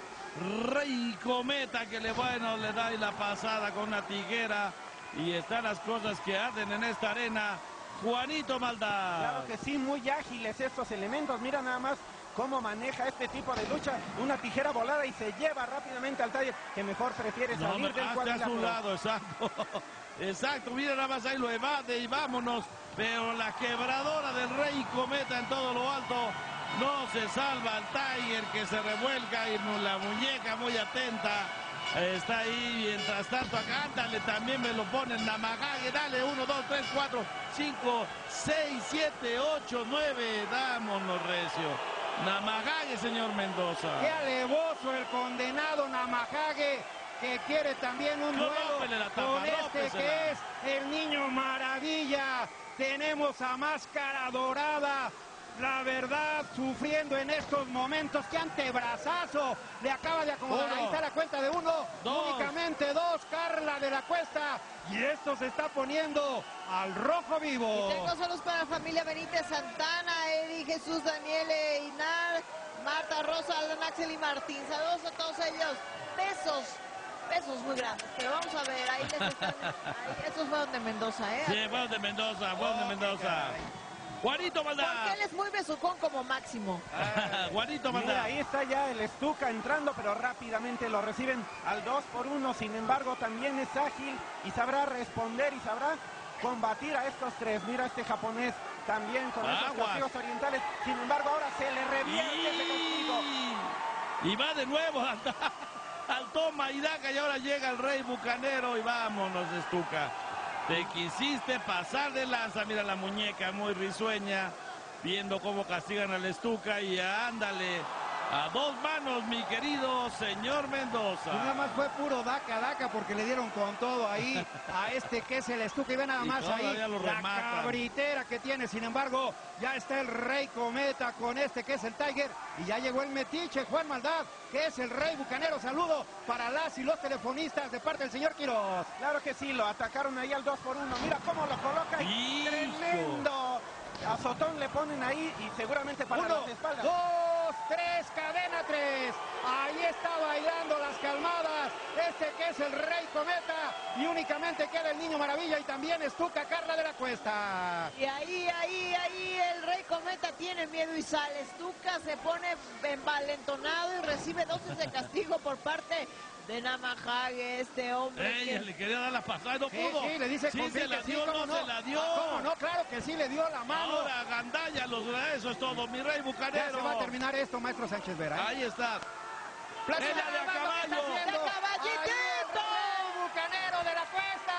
Rey Cometa, que le bueno, le da ahí la pasada con una tiguera, y están las cosas que arden en esta arena. Juanito Maldad. Claro que sí, muy ágiles estos elementos. Mira nada más cómo maneja este tipo de lucha. Una tijera volada y se lleva rápidamente al Tiger, que mejor prefiere No, salir del hazte a cuadrilátero. su lado, exacto. Exacto, mira nada más ahí lo evade y vámonos. Pero la quebradora del Rey Cometa en todo lo alto no se salva al Tiger, que se revuelca, y la muñeca muy atenta está ahí. Mientras tanto acá, ándale, también me lo ponen Namagage, dale, uno, dos, tres, cuatro, cinco, seis, siete, ocho, nueve, dámonos recio. Namagage, señor Mendoza. Qué alevoso el condenado Namagage, que quiere también un duelo con este que es el Niño Maravilla. Tenemos a Máscara Dorada, la verdad, sufriendo en estos momentos. ¡Qué antebrazazo! Le acaba de acomodar. Uno, ahí está la cuenta de uno, dos, únicamente dos, Carla de la Cuesta. Y esto se está poniendo al rojo vivo. Y tengo saludos para la familia Benítez Santana, Edi, Jesús, Daniel, Inar, Marta, Rosa, Aldan, Axel y Martín. Saludos a todos ellos. Besos. Besos muy grandes, pero vamos a ver, ahí les están, ahí, estos fueron de Mendoza, ¿eh? Sí, fueron de Mendoza, fueron de Mendoza. Juanito Porque Maldad. él es muy besucón como Máximo. Juanito Mira, Maldad. ahí está ya el Stuka entrando, pero rápidamente lo reciben al dos por uno. Sin embargo, también es ágil y sabrá responder y sabrá combatir a estos tres. Mira este japonés también con esos Aguas. castigos orientales. Sin embargo, ahora se le revierte ese castigo. Y va de nuevo al, al toma y daca, y ahora llega el Rey Bucanero y vámonos, Stuka. Te quisiste pasar de lanza, mira la muñeca muy risueña, viendo cómo castigan al Stuka, y ándale, a dos manos, mi querido señor Mendoza. Y nada más fue puro daca, daca, porque le dieron con todo ahí a este que es el Stuka. Y ve nada Y más ahí todavía lo la rematan. cabritera que tiene. Sin embargo, ya está el Rey Cometa con este que es el Tiger. Y ya llegó el metiche, Juan Maldad, que es el Rey Bucanero. Saludo para las y los telefonistas de parte del señor Quiroz. Claro que sí, lo atacaron ahí al dos por uno. Mira cómo lo coloca. Y ¡Hijo! tremendo azotón le ponen ahí y seguramente para Uno, las espaldas. dos, tres, cadena tres. Ahí está bailando las calmadas, este que es el Rey Cometa, y únicamente queda el Niño Maravilla y también Stuka, Carla de la Cuesta. Y ahí, ahí, ahí el Rey Cometa tiene miedo y sale. Stuka se pone envalentonado y recibe dosis de castigo por parte de Namahage, este hombre. Ella que... le quería dar la pasada y no Sí, pudo. sí, le dice sí, con se fin la que sí, dio, ¿cómo no, se la dio. Ah, ¿cómo no? Claro que sí, le dio la mano. Ahora Gandaya, los, eso es todo, mi Rey Ya Bucanero. se va a terminar esto, maestro Sánchez Vera, ¿eh? Ahí está. Plaza Ella de a Armando, ¿qué está caballo. haciendo? ¡De caballitito! Ahí el Rey Bucanero de la Cuesta.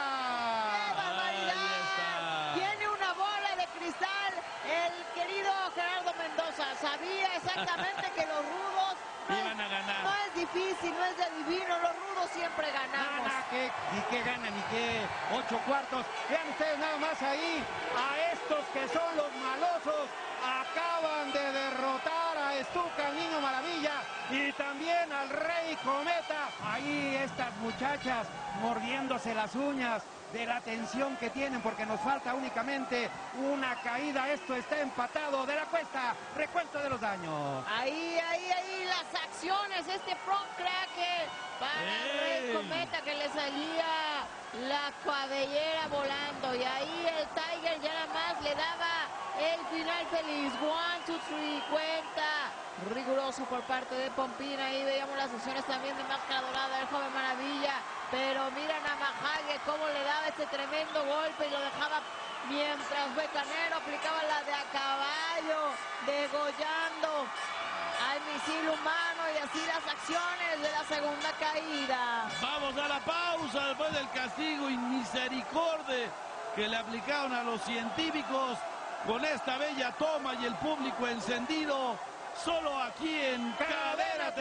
¡Qué barbaridad! Ahí está. Tiene una bola de cristal el querido Gerardo Mendoza. Sabía exactamente que los rudos no es, Iban a ganar. no es difícil, no es de adivino, los rudos siempre ganamos. Gana, que, ni que ganan, ni que ocho cuartos. Vean ustedes nada más ahí a estos que son los malosos. Acaban de derrotar a Stuka, el Niño Maravilla, y también al Rey Cometa. Ahí estas muchachas mordiéndose las uñas de la tensión que tienen, porque nos falta únicamente una caída. Esto está empatado. De la Cuesta, recuento de los daños. Ahí, ahí, ahí las acciones, este front cracker para el Rey ¡Ey! Cometa que le salía la cabellera volando. Y ahí el Tiger ya nada más le daba el final feliz. One, two, three, cuenta. Riguroso por parte de Pompín. Ahí veíamos las acciones también de Máscara Dorada del Joven Maravilla. Pero miran a Namahage cómo le daba este tremendo golpe y lo dejaba mientras Bucanero aplicaba la de a caballo, degollando al misil humano, y así las acciones de la segunda caída. Vamos a la pausa después del castigo y misericordia que le aplicaron a los científicos con esta bella toma y el público encendido, solo aquí en Cadena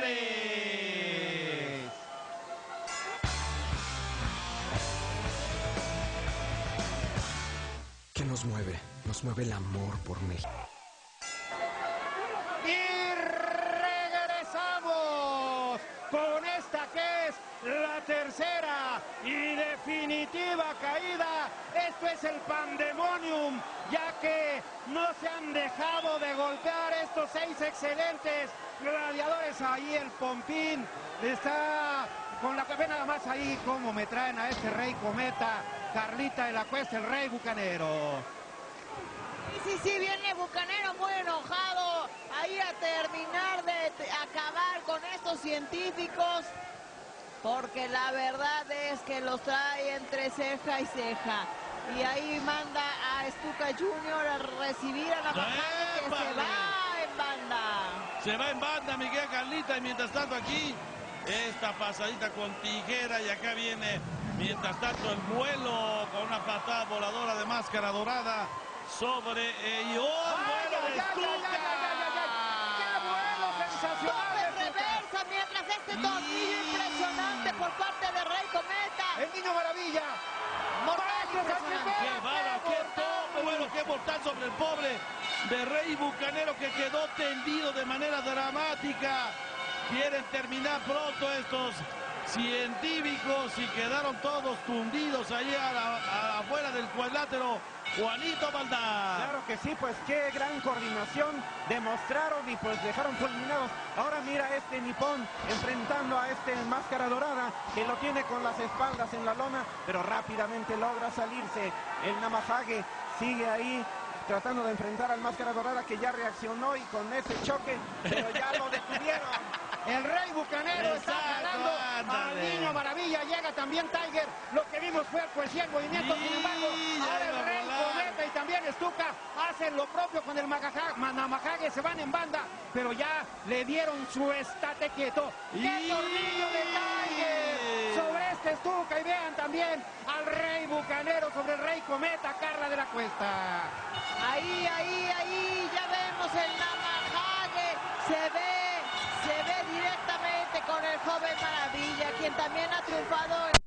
tres. ¿Qué nos mueve? Nos mueve el amor por México. Y regresamos con esta que es la tercera y definitiva caída. Esto es el pandemonium, ya que no se han dejado de golpear estos seis excelentes gladiadores. Ahí el Pompín está con la cabeza nada más ahí como me traen a este Rey Cometa. Carlita de la Cuesta, el Rey Bucanero. Sí, sí, sí, viene Bucanero muy enojado ahí a terminar de acabar con estos científicos, porque la verdad es que los trae entre ceja y ceja. Y ahí manda a Stuka junior a recibir a la bajada, que se va en banda. Se va en banda, Miguel Carlita, y mientras tanto aquí, esta pasadita con tijera, y acá viene, mientras tanto, el vuelo con una patada voladora de Máscara Dorada sobre eh, y ¡oh, vuelo de Stuka! ¡Qué vuelo sensacional! Todo en reversa, mientras este tornillo impresionante por parte de Rey Cometa. El Niño Maravilla. Mortal impresionante. ¡Qué bala, qué tope! Bueno, qué mortal sobre el pobre de Rey Bucanero, que quedó tendido de manera dramática. Quieren terminar pronto estos científicos y quedaron todos tundidos ahí a la, a, afuera del cuadrilátero. Juanito Valdás. Claro que sí, pues qué gran coordinación demostraron y pues dejaron fulminados. Ahora mira este nipón enfrentando a este Máscara Dorada, que lo tiene con las espaldas en la lona, pero rápidamente logra salirse. El Namahage sigue ahí tratando de enfrentar al Máscara Dorada, que ya reaccionó y con ese choque, pero ya lo detuvieron. El Rey Bucanero está Exacto, jalando al ándale. Niño Maravilla. Llega también Tiger. Lo que vimos fue poesía en movimiento. Sí, Sin embargo, ya ahora iba el a Rey volar. Cometa y también Stuka hacen lo propio con el Magaja- Namahage. Se van en banda, pero ya le dieron su estate quieto. ¡Qué Y- tornillo de Tiger sobre este Stuka! Y vean también al Rey Bucanero sobre el Rey Cometa, Carla de la Cuesta. Ahí, ahí, ahí, ya vemos el Namahage, se ve, se ve directamente con el Joven Maravilla, quien también ha triunfado en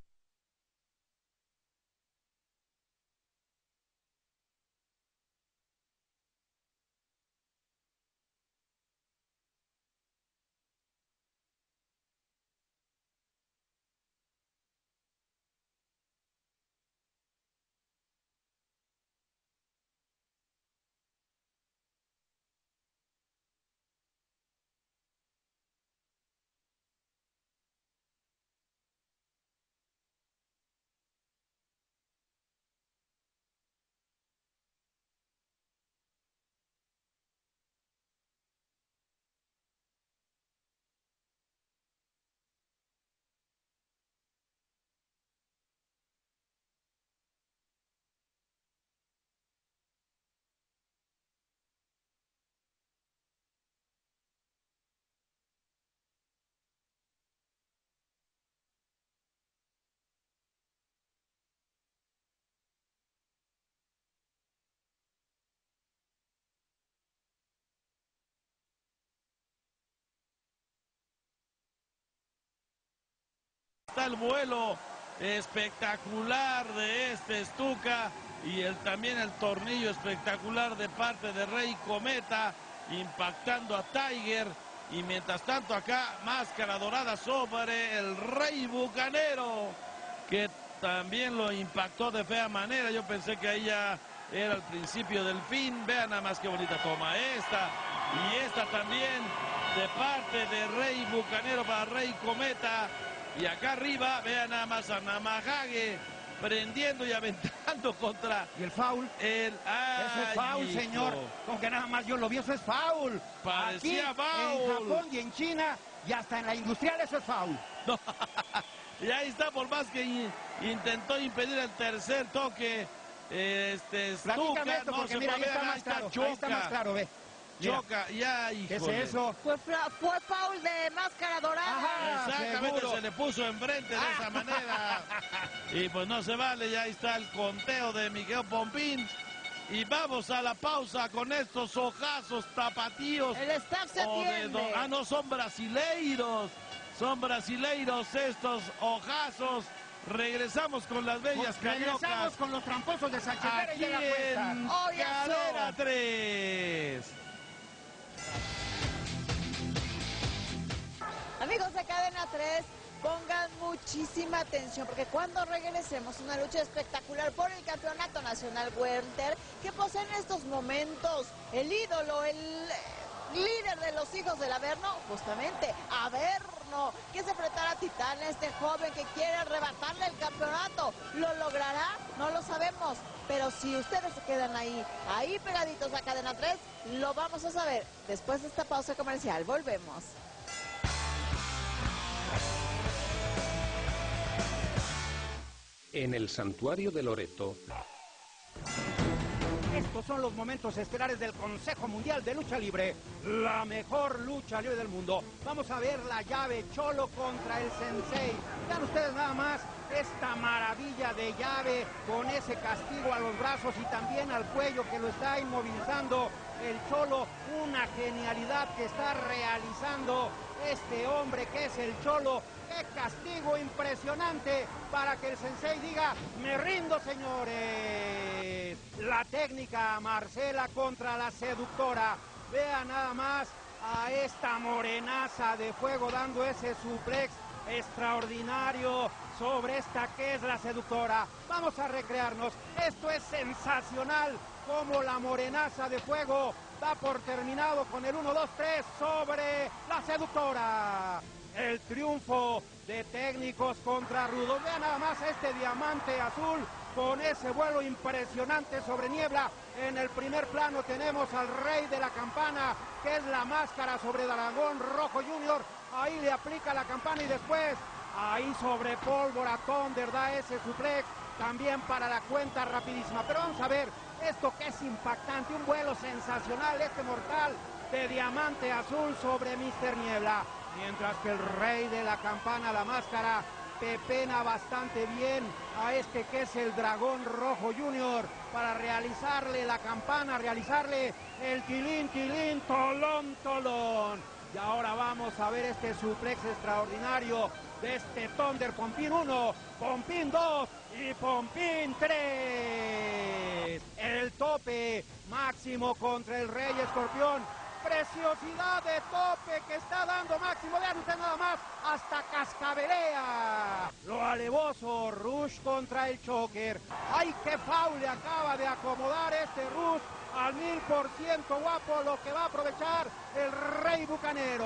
está el vuelo espectacular de este Stuka y el, también el tornillo espectacular de parte de Rey Cometa, impactando a Tiger. Y mientras tanto acá, máscara dorada sobre el Rey Bucanero, que también lo impactó de fea manera. Yo pensé que ahí ya era el principio del fin. Vean nada más qué bonita toma esta. Y esta también de parte de Rey Bucanero para Rey Cometa. Y acá arriba, vean nada más a Namahage prendiendo y aventando contra... ¿Y el foul? El... ¡Ay, eso es foul, hijo! señor. Con que nada más yo lo vi, eso es foul. Parecía Aquí, foul. en Japón y en China, y hasta en la industrial, eso es foul. No. Y ahí está, por más que in, intentó impedir el tercer toque, este, Platícame Stuka, esto, no porque se mira, ahí puede está ver, más ahí está, claro, choca, ahí está más claro, ve. Mira. choca, ya, híjole. ¿Qué es eso? Fue, fra- fue foul de máscara dorada. Ajá. Exactamente, seguro. se le puso enfrente de esa manera. Y pues no se vale, ya está el conteo de Miguel Pompín. Y vamos a la pausa con estos ojazos tapatíos. El staff se o de atiende. do- Ah, no, son brasileiros. Son brasileiros estos ojazos. Regresamos con las bellas Regresamos cariocas. con los tramposos de Sánchez Pérez y de Aquí la Cuesta. en Oye, Cadena eso. tres. Amigos de Cadena tres, pongan muchísima atención porque cuando regresemos una lucha espectacular por el Campeonato Nacional Welter que posee en estos momentos el ídolo, el líder de los hijos del Averno, justamente Averno, que se enfrentará a Titán, este joven que quiere arrebatarle el campeonato. ¿Lo logrará? No lo sabemos, pero si ustedes se quedan ahí, ahí pegaditos a Cadena tres, lo vamos a saber. Después de esta pausa comercial, volvemos. En el santuario de Loreto. Estos son los momentos estelares del Consejo Mundial de Lucha Libre, la mejor lucha libre del mundo. Vamos a ver la llave Cholo contra el Sensei. Vean ustedes nada más esta maravilla de llave con ese castigo a los brazos y también al cuello que lo está inmovilizando el Cholo. Una genialidad que está realizando este hombre que es el Cholo. ¡Qué castigo impresionante para que el Sensei diga, me rindo, señores! La técnica Marcela contra la seductora. Vean nada más a esta morenaza de fuego dando ese suplex extraordinario sobre esta que es la seductora. Vamos a recrearnos. Esto es sensacional, como la morenaza de fuego da por terminado con el uno, dos, tres sobre la seductora. El triunfo de técnicos contra rudos. Vean nada más a este diamante azul con ese vuelo impresionante sobre niebla. En el primer plano tenemos al rey de la campana, que es la máscara sobre Dragón Rojo junior Ahí le aplica la campana y después, ahí sobre pólvora, Thunder da ese suplex también para la cuenta rapidísima. Pero vamos a ver esto que es impactante, un vuelo sensacional, este mortal de diamante azul sobre mister Niebla. Mientras que el rey de la campana, la máscara, pepena bastante bien a este que es el Dragón Rojo junior para realizarle la campana, realizarle el tilín, tilín, tolón, tolón. Y ahora vamos a ver este suplex extraordinario de este Thunder. Pompín uno, Pompín dos y Pompín tres. El tope máximo contra el Rey Escorpión. Preciosidad de tope que está dando Máximo. Vean ustedes nada más, hasta cascabelea. Lo alevoso, Rush contra el Choker. ¡Ay, qué foul le acaba de acomodar este Rush! Al mil por ciento guapo, lo que va a aprovechar el Rey Bucanero.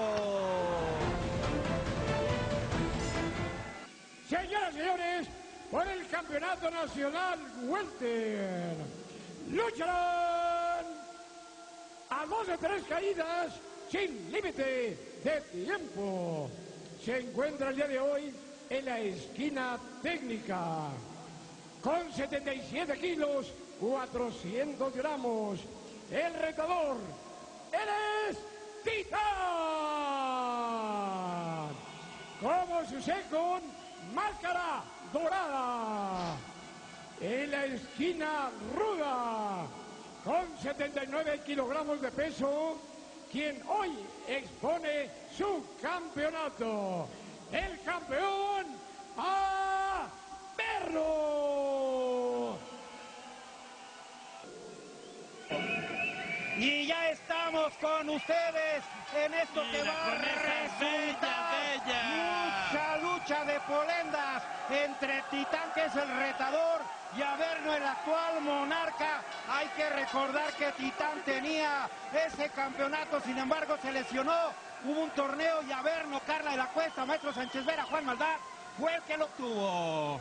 Señoras y señores, por el Campeonato Nacional Welter, lucharán a dos de tres caídas sin límite de tiempo. Se encuentra el día de hoy en la esquina técnica con setenta y siete kilos, cuatrocientos gramos. El retador, él es Titán. Como sucede con Máscara Dorada. En la esquina ruda, con setenta y nueve kilogramos de peso, quien hoy expone su campeonato. El campeón Averno. Y ya estamos con ustedes en esto que Mira, va a con esas resultar bellas, bellas. mucha lucha de polendas entre Titán, que es el retador, y Averno, el actual monarca. Hay que recordar que Titán tenía ese campeonato, sin embargo se lesionó. Hubo un torneo y Averno, Carla de la Cuesta, Maestro Sánchez Vera, Juan Maldá, fue el que lo obtuvo.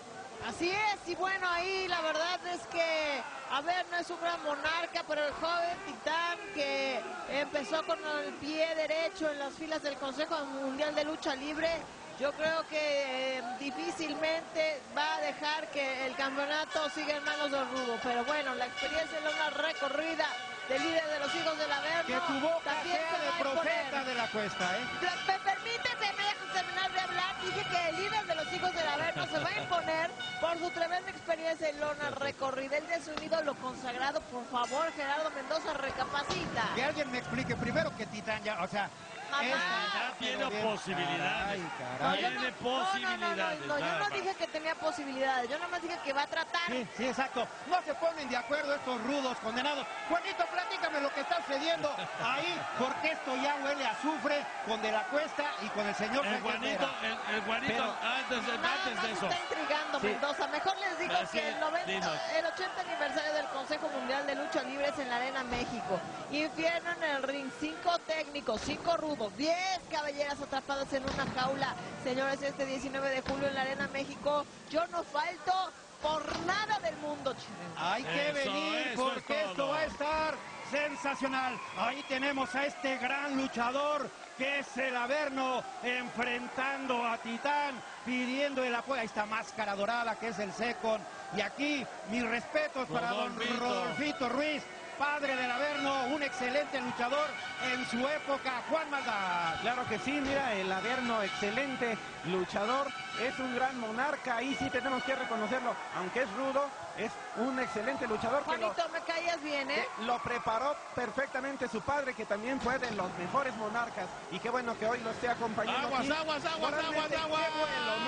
Así es, y bueno, ahí la verdad es que Averno es un gran monarca, pero el joven Titán, que empezó con el pie derecho en las filas del Consejo Mundial de Lucha Libre, yo creo que eh, difícilmente va a dejar que el campeonato siga en manos del Rudo. Pero bueno, la experiencia de una recorrida del líder de los hijos del Averno. Que tu boca también sea se va de a profeta imponer. de la Cuesta, ¿eh? Me permíteme, me dejan terminar de hablar. Dije que el líder de los hijos del Averno se va a imponer por su tremenda experiencia en lona recorrida. El de su ídolo consagrado. Por favor, Gerardo Mendoza, recapacita. Que alguien me explique primero que Titán ya, o sea... Mamá. es- Ya tiene pero bien, posibilidades. caray, No, caray. yo Tiene no, posibilidades, No, no, no, no, nada yo no más. dije que tenía posibilidades. Yo nada más dije que va a tratar. Sí, sí, exacto. No se ponen de acuerdo estos rudos condenados. Juanito, platícame lo que está sucediendo ahí, porque esto ya huele a azufre con De la Cuesta y con el señor El Sánchez Juanito, Vera. el, el Juanito, Pero- antes, de, Nada antes más de eso. está intrigando Sí. Mendoza. Mejor les digo Así que es, el, noventa, dinos. el ochenta aniversario del Consejo Mundial de Lucha Libre es en la Arena México. Infierno en el ring, cinco técnicos, cinco rudos, diez caballeras atrapadas en una jaula. Señores, este diecinueve de julio en la Arena México, yo no falto por nada del mundo, chile. Hay que Eso, venir eso porque es esto todo. va a estar sensacional. Ahí tenemos a este gran luchador que es el Averno, enfrentando a Titán, pidiendo el apoyo. Ahí está Máscara Dorada, que es el Second. Y aquí mis respetos para don Rodolfito. Rodolfito Ruiz, padre del Averno, un excelente luchador en su época. Juan Maldá. Claro que sí, mira, el Averno, excelente luchador, es un gran monarca, ahí sí tenemos que reconocerlo, aunque es rudo, es un excelente luchador que lo, Juanito, me caías bien, ¿eh? que lo preparó perfectamente su padre, que también fue de los mejores monarcas, y qué bueno que hoy lo esté acompañando Aguas, aquí. aguas, aguas, aguas, Realmente, aguas. qué vuelo,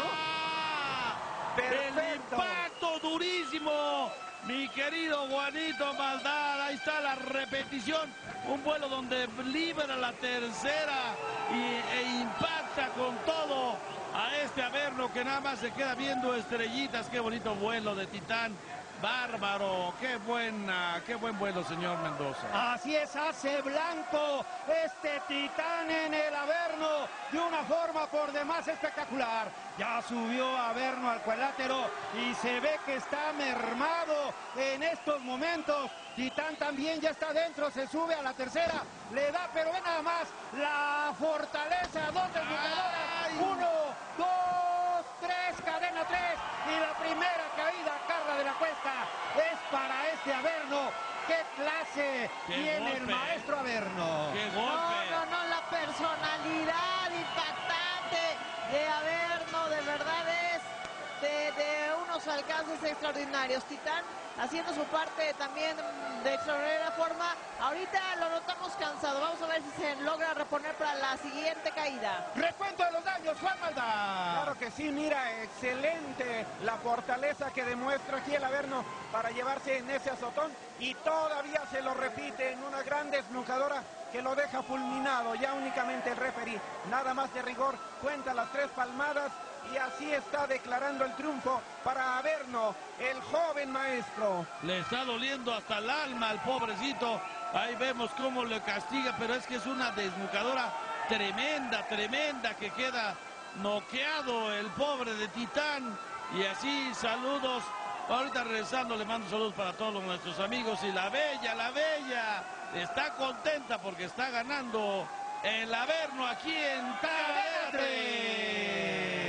¿no? El Perfecto. impacto durísimo, mi querido Juanito Maldá. Ahí está la repetición. Un vuelo donde libera la tercera y, e impacta con todo a este Averno, que nada más se queda viendo estrellitas. Qué bonito vuelo de Titán. Bárbaro, qué buena, qué buen vuelo, señor Mendoza. Así es, hace blanco este Titán en el Averno de una forma por demás espectacular. Ya subió Averno al cuadrilátero y se ve que está mermado en estos momentos. Titán también ya está dentro, se sube a la tercera, le da, pero ve nada más la fortaleza, dos desnucadoras, uno, dos, tres, cadena tres, y la primera caída, Carla de la Cuesta, es para este Averno. ¡Qué clase ¡Qué tiene el golpe! maestro Averno! ¡Qué No, golpe! no, no, la personalidad impactante de Averno, de verdad es de, de unos alcances extraordinarios. Titán haciendo su parte también de extraordinaria forma. Ahorita lo notamos cansado. Vamos a ver si se logra reponer para la siguiente caída. Recuento de los daños, Juan Maldá. Claro que sí, mira, excelente la fortaleza que demuestra aquí el Averno para llevarse en ese azotón, y todavía se lo repite en una gran desnucadora que lo deja fulminado. Ya únicamente el referee, nada más de rigor, cuenta las tres palmadas y así está declarando el triunfo para Averno, el joven maestro. Le está doliendo hasta el alma al pobrecito. Ahí vemos cómo le castiga, pero es que es una desnucadora tremenda, tremenda, que queda noqueado el pobre de Titán. Y así, saludos. Ahorita regresando le mando saludos para todos nuestros amigos. Y la Bella, la Bella, está contenta porque está ganando el Averno aquí en Cadena tres.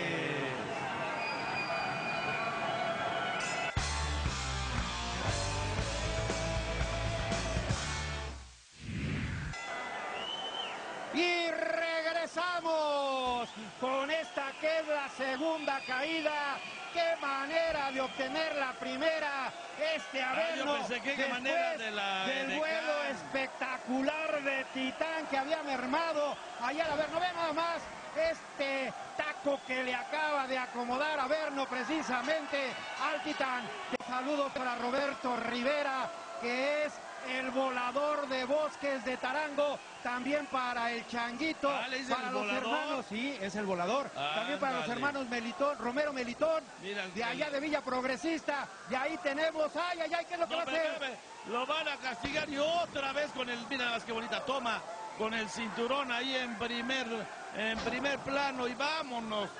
Y regresamos con esta que es la segunda caída. ¡Qué manera de obtener la primera! Este Averno, yo pensé que qué después manera de la del de vuelo Can. espectacular de Titán que había mermado allá al Averno. Ve nada más este tac taco que le acaba de acomodar a Averno precisamente al Titán. Saludos para Roberto Rivera, que es el volador de Bosques de Tarango, también para el Changuito, Ah, ¿le dice para el los volador? hermanos, sí, es el volador, Ah, también para los dale. hermanos Melitón, Romero Melitón, Mira el- de allá de Villa Progresista, y ahí tenemos, ay, ay, ay, ¿qué es lo que No, va a pero hacer? espérame, lo van a castigar y otra vez con el, mira más que bonita toma, con el cinturón ahí en primer, en primer plano y vámonos.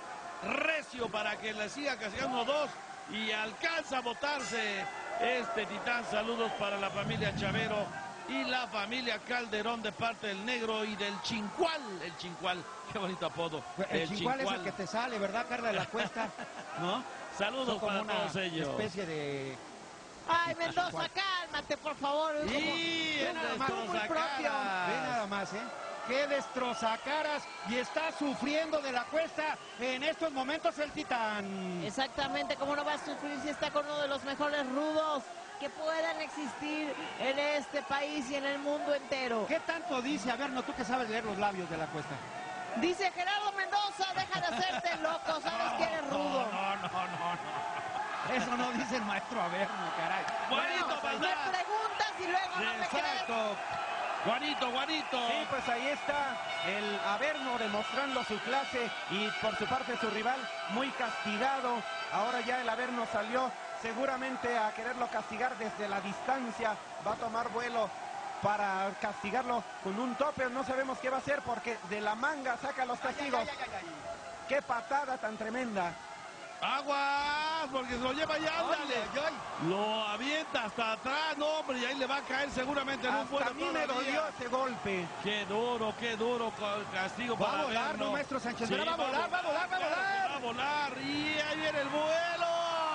Recio para que le siga castigando dos y alcanza a botarse este Titán. Saludos para la familia Chavero y la familia Calderón de parte del Negro y del Chincual. El Chincual, qué bonito apodo. El Chincual es el que te sale, ¿verdad, Carla de la Cuesta? ¿No? Saludos Son como para una todos ellos. especie de... Ay, Mendoza, cálmate, por favor. Y Como- el Ve nada más, muy destrozacaras. propio. Ve nada más, ¿eh? Qué destrozacaras y está sufriendo de la Cuesta en estos momentos el Titán. Exactamente, ¿cómo no va a sufrir si está con uno de los mejores rudos que puedan existir en este país y en el mundo entero? ¿Qué tanto dice? A ver, no, tú que sabes leer los labios de la Cuesta. Dice Gerardo Mendoza, deja de hacerte loco, sabes que eres rudo. No, no, no, no. Eso no dice el maestro Averno, caray. Juanito Me Valdés. preguntas y luego no me crees. Exacto. Juanito, Juanito. Sí, pues ahí está el Averno demostrando su clase y por su parte su rival muy castigado. Ahora ya el Averno salió seguramente a quererlo castigar desde la distancia. Va a tomar vuelo para castigarlo con un tope. No sabemos qué va a hacer porque de la manga saca los castigos. Ay, ay, ay, ay, ay. ¡Qué patada tan tremenda! Aguas, porque se lo lleva ya, ándale. Ay, ay, ay. Lo avienta hasta atrás, no, hombre, y ahí le va a caer seguramente en un Hasta vuelo a mí me todavía. dolió ese golpe. Qué duro, qué duro co- castigo Va para a volar, Averno. ¿no, maestro Sánchez? Sí, Va a volar, va a volar, va a claro que volar. Va a volar, y ahí viene el vuelo.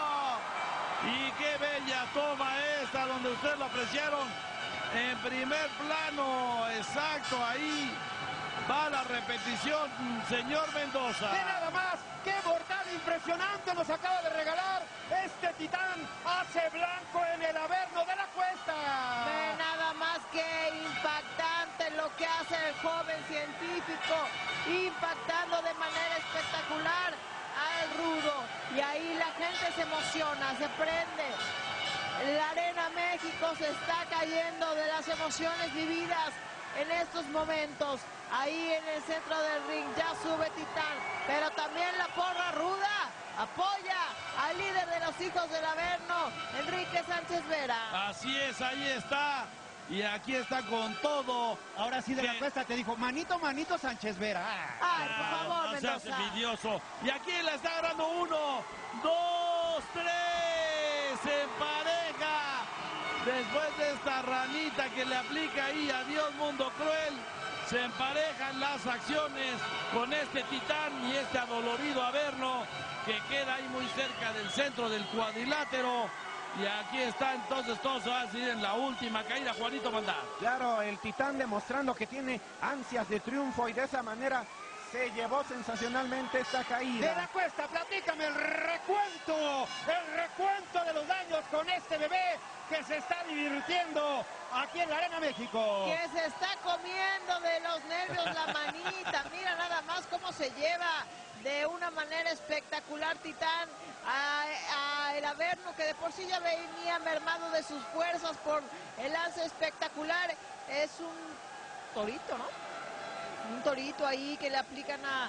Y qué bella toma esta, donde ustedes lo apreciaron en primer plano, exacto, ahí va la repetición, señor Mendoza. ¡Qué nada más! ¡Qué mortal impresionante nos acaba de regalar este Titán! Hace blanco en el Averno de la Cuesta. Ve nada más que impactante lo que hace el joven científico, impactando de manera espectacular al rudo. Y ahí la gente se emociona, se prende. La Arena México se está cayendo de las emociones vividas en estos momentos. Ahí en el centro del ring ya sube Titán, pero también la porra ruda apoya al líder de los hijos del Averno, Enrique Sánchez Vera. Así es, ahí está. Y aquí está con todo. Ahora sí de la Que- Cuesta te dijo, manito, manito Sánchez Vera. Ah. Ay, por favor, no seas Mendoza. envidioso. Y aquí la está agarrando uno, dos, tres. Se empareja. Después de esta ranita que le aplica ahí a Dios Mundo Cruel, se emparejan las acciones con este Titán y este adolorido Averno que queda ahí muy cerca del centro del cuadrilátero. Y aquí está entonces todo se va a decidir en la última caída, Juanito Valdés. Claro, el Titán demostrando que tiene ansias de triunfo y de esa manera se llevó sensacionalmente esta De caída. la Cuesta, platícame el recuento, el recuento de los daños con este bebé que se está divirtiendo aquí en la Arena México. Que se está comiendo de los nervios la manita. Mira nada más cómo se lleva de una manera espectacular Titán a, a el Averno, que de por sí ya venía mermado de sus fuerzas por el lance espectacular. Es un torito, ¿no? Un torito ahí que le aplican a,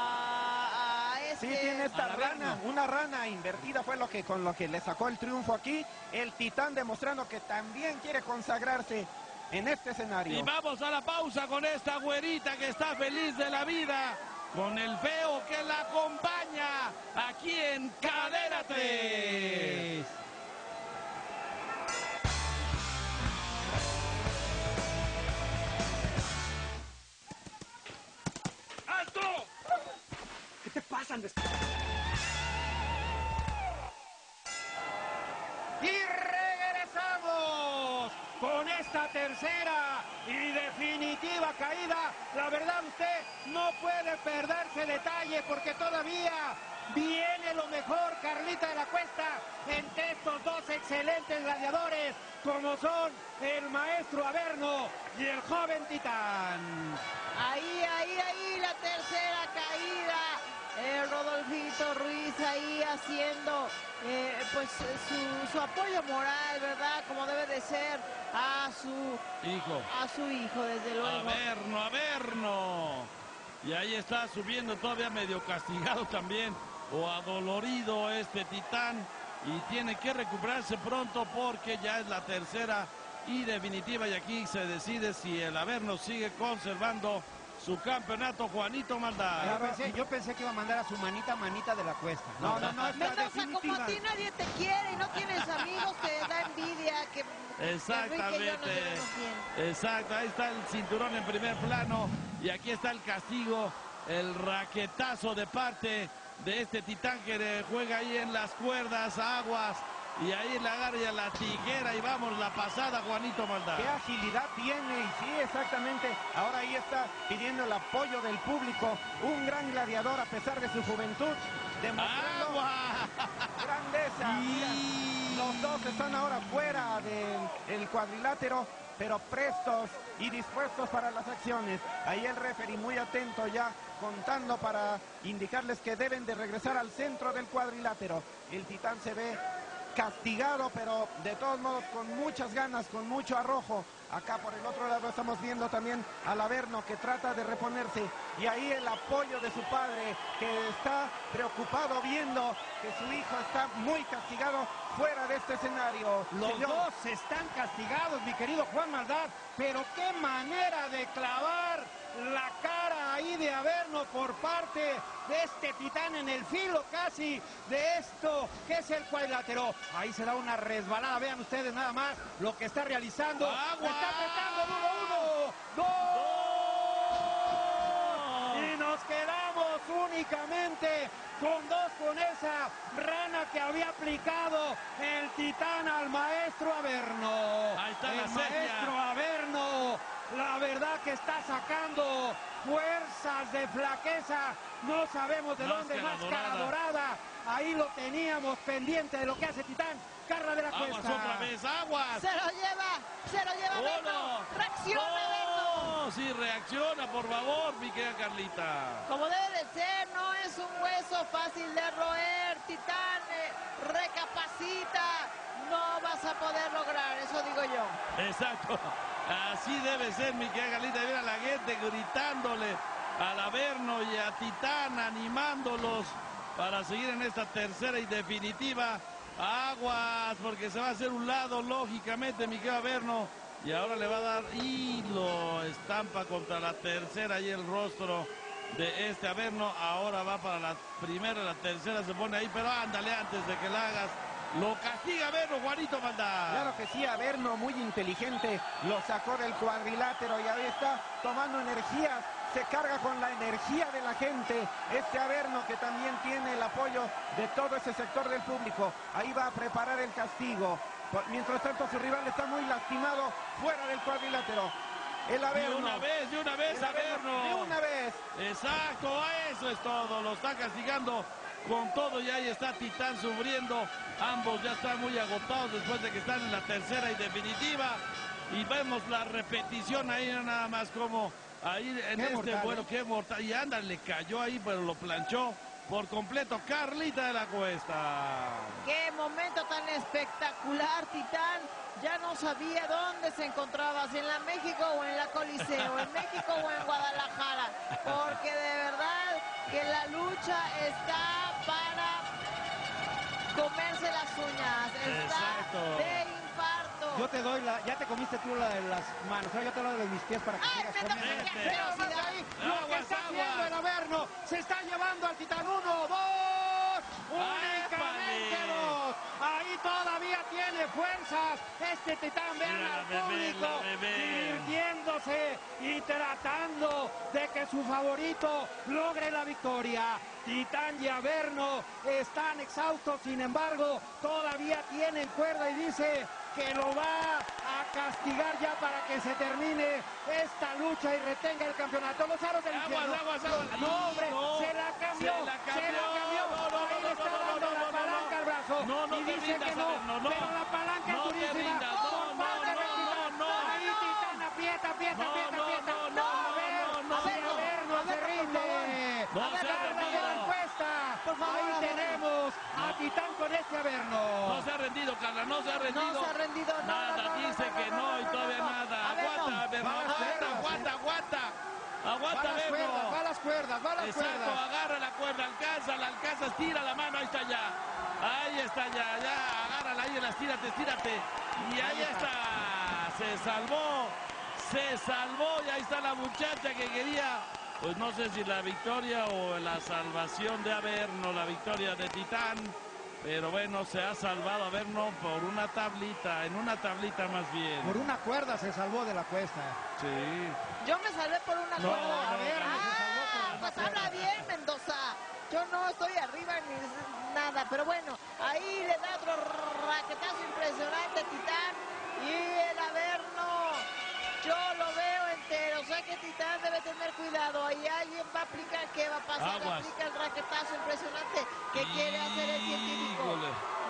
a, a este... Sí, tiene esta al rana, Averno. una rana invertida fue lo que con lo que le sacó el triunfo aquí. El Titán demostrando que también quiere consagrarse en este escenario. Y vamos a la pausa con esta güerita que está feliz de la vida, con el feo que la acompaña aquí en Cadena tres. ¡Alto! ¿Qué te pasan? Y regresamos con esta tercera y definitiva caída. La verdad, usted no puede perderse detalle porque todavía viene lo mejor, Carlita de la Cuesta, entre estos dos excelentes gladiadores como son el maestro Averno y el joven Titán. Ahí, ahí, ahí, la tercera caída eh, Rodolfito Ruiz ahí haciendo eh, pues su, su apoyo moral, ¿verdad? Como debe de ser a su hijo. A su hijo, desde luego. Averno, Averno. Y ahí está subiendo todavía medio castigado también o adolorido este Titán. Y tiene que recuperarse pronto porque ya es la tercera y definitiva. Y aquí se decide si el Averno sigue conservando su campeonato. Juanito Maldá. Yo pensé, yo pensé que iba a mandar a su manita, manita de la cuesta. No, no, no, esta Mendoza, como definitiva. a ti nadie te quiere y no tienes amigos, te da envidia que Exactamente. Enrique y yo nos llevemos bien. Exacto, ahí está el cinturón en primer plano y aquí está el castigo, el raquetazo de parte de este Titán que juega ahí en las cuerdas, aguas, y ahí le agarra la tijera y vamos, la pasada, Juanito Maldá. Qué agilidad tiene, y sí, exactamente. Ahora ahí está pidiendo el apoyo del público. Un gran gladiador a pesar de su juventud. Demostrando ¡Agua! grandeza. Mira, Y... los dos están ahora fuera del el cuadrilátero, pero prestos y dispuestos para las acciones. Ahí el referee muy atento ya, contando para indicarles que deben de regresar al centro del cuadrilátero. El Titán se ve castigado, pero de todos modos con muchas ganas, con mucho arrojo. Acá por el otro lado estamos viendo también al Averno que trata de reponerse, y ahí el apoyo de su padre que está preocupado viendo que su hijo está muy castigado fuera de este escenario. Los Señor. dos están castigados, mi querido Juan Maldá, pero qué manera de clavar la cara ahí de Averno por parte de este Titán en el filo casi de esto que es el cuadrilátero. Ahí se da una resbalada, vean ustedes nada más lo que está realizando. ¡Agua! Está apretando duro, uno, dos, y nos quedamos únicamente con dos, con esa rana que había aplicado el Titán al maestro Averno. Ahí está el la seña. maestro Averno, la verdad que está sacando fuerzas de flaqueza, no sabemos de dónde, Máscara máscara dorada. dorada. Ahí lo teníamos pendiente de lo que hace Titán. Carra de la Aguas cuesta. otra vez, aguas. Se lo lleva, se lo lleva Averno. Uno, Reacciona Averno. dos, sí, reacciona, por favor, mi querida Carlita. Como debe de ser, no es un hueso fácil de roer. Titán, eh, recapacita. No vas a poder lograr, eso digo yo. Exacto, así debe ser, mi querida Carlita. Mira a la gente gritándole al Averno y a Titán, animándolos para seguir en esta tercera y definitiva. Aguas, porque se va a hacer un lado, lógicamente, mi querido Averno. Y ahora le va a dar y lo estampa contra la tercera y el rostro de este Averno. Ahora va para la primera, la tercera se pone ahí, pero ándale antes de que la hagas. Lo castiga Averno, Juanito Maldá. Claro que sí, Averno muy inteligente, lo sacó del cuadrilátero y ahí está tomando energías, se carga con la energía de la gente. Este Averno que también tiene el apoyo de todo ese sector del público. Ahí va a preparar el castigo. Mientras tanto su rival está muy lastimado fuera del cuadrilátero. El Averno. De una vez, de una vez, El Averno, Averno. de una vez. Exacto, eso es todo. Lo está castigando con todo y ahí está Titán sufriendo. Ambos ya están muy agotados después de que están en la tercera y definitiva. Y vemos la repetición ahí nada más como ahí en Qué este mortal, vuelo. ¿eh? Qué mortal. Y anda, le cayó ahí, pero lo planchó por completo. Carlita de la Cuesta. Qué momento tan espectacular, Titán. Ya no sabía dónde se encontraba, si en la México o en la Coliseo, en México o en Guadalajara, porque de verdad que la lucha está para comerse las uñas, está Exacto. de infarto. Yo te doy la, ya te comiste tú la de las manos, ahora yo te doy la de mis pies para que ¡Ay, sigas me toca comiendo. qué Vete. Pero más velocidad! ahí, lo que Aguas, está haciendo aguas. el Averno, se está llevando al Titán, uno, dos, únicamente ¡Épale! dos. Ahí todavía tiene fuerzas este Titán, vean Mira la al bebé, público la bebé. divirtiéndose y tratando de que su favorito logre la victoria. Titán y Averno están exhaustos, sin embargo, todavía tienen cuerda y dice que lo va a castigar ya para que se termine esta lucha y retenga el campeonato. Los aros del Aguas, infierno. aguas, aguas. No, hombre, No, se la cambió, se la cambió. cambió. No, no, Ahí no, le está no, no, dando no, la no, no, palanca no. al brazo No, no y te dice rindas, que no, Averno, no. pero la palanca No es te durísima. rindas, por no, no, parte de no, Titán. no, no. Ahí Titán aprieta, aprieta, No, aprieta, no, aprieta. no, no, A ver, no, no, a ver, no. Averno se rinde. No A ver, se ha Carla de rendido. la Cuesta. Aguanta, Va a las Averno. cuerdas, va a las cuerdas, va a las Exacto, cuerdas. agarra la cuerda, alcanza, la alcanzas, tira la mano, ahí está ya. Ahí está ya, ya, agárrala, ahí, estírate, estírate. Y ahí, Ahí está. está, se salvó, se salvó, y ahí está la muchacha que quería, pues no sé si la victoria o la salvación de Averno, la victoria de Titán. Pero bueno, se ha salvado Averno por una tablita, en una tablita más bien. Por una cuerda se salvó de la cuesta. Sí. Yo me salvé por una No, cuerda. no, A ver, no, se salvó por ah, una pues cuerda. habla bien, Mendoza. Yo no estoy arriba ni nada, pero bueno, ahí le da otro raquetazo impresionante, Titán. Y el Averno, yo lo veo entero. O sea que Titán debe tener cuidado. Ahí alguien va a aplicar, ¿qué va a pasar? Aguas. Aplica el raquetazo impresionante que quiere hacer el científico. Híjole.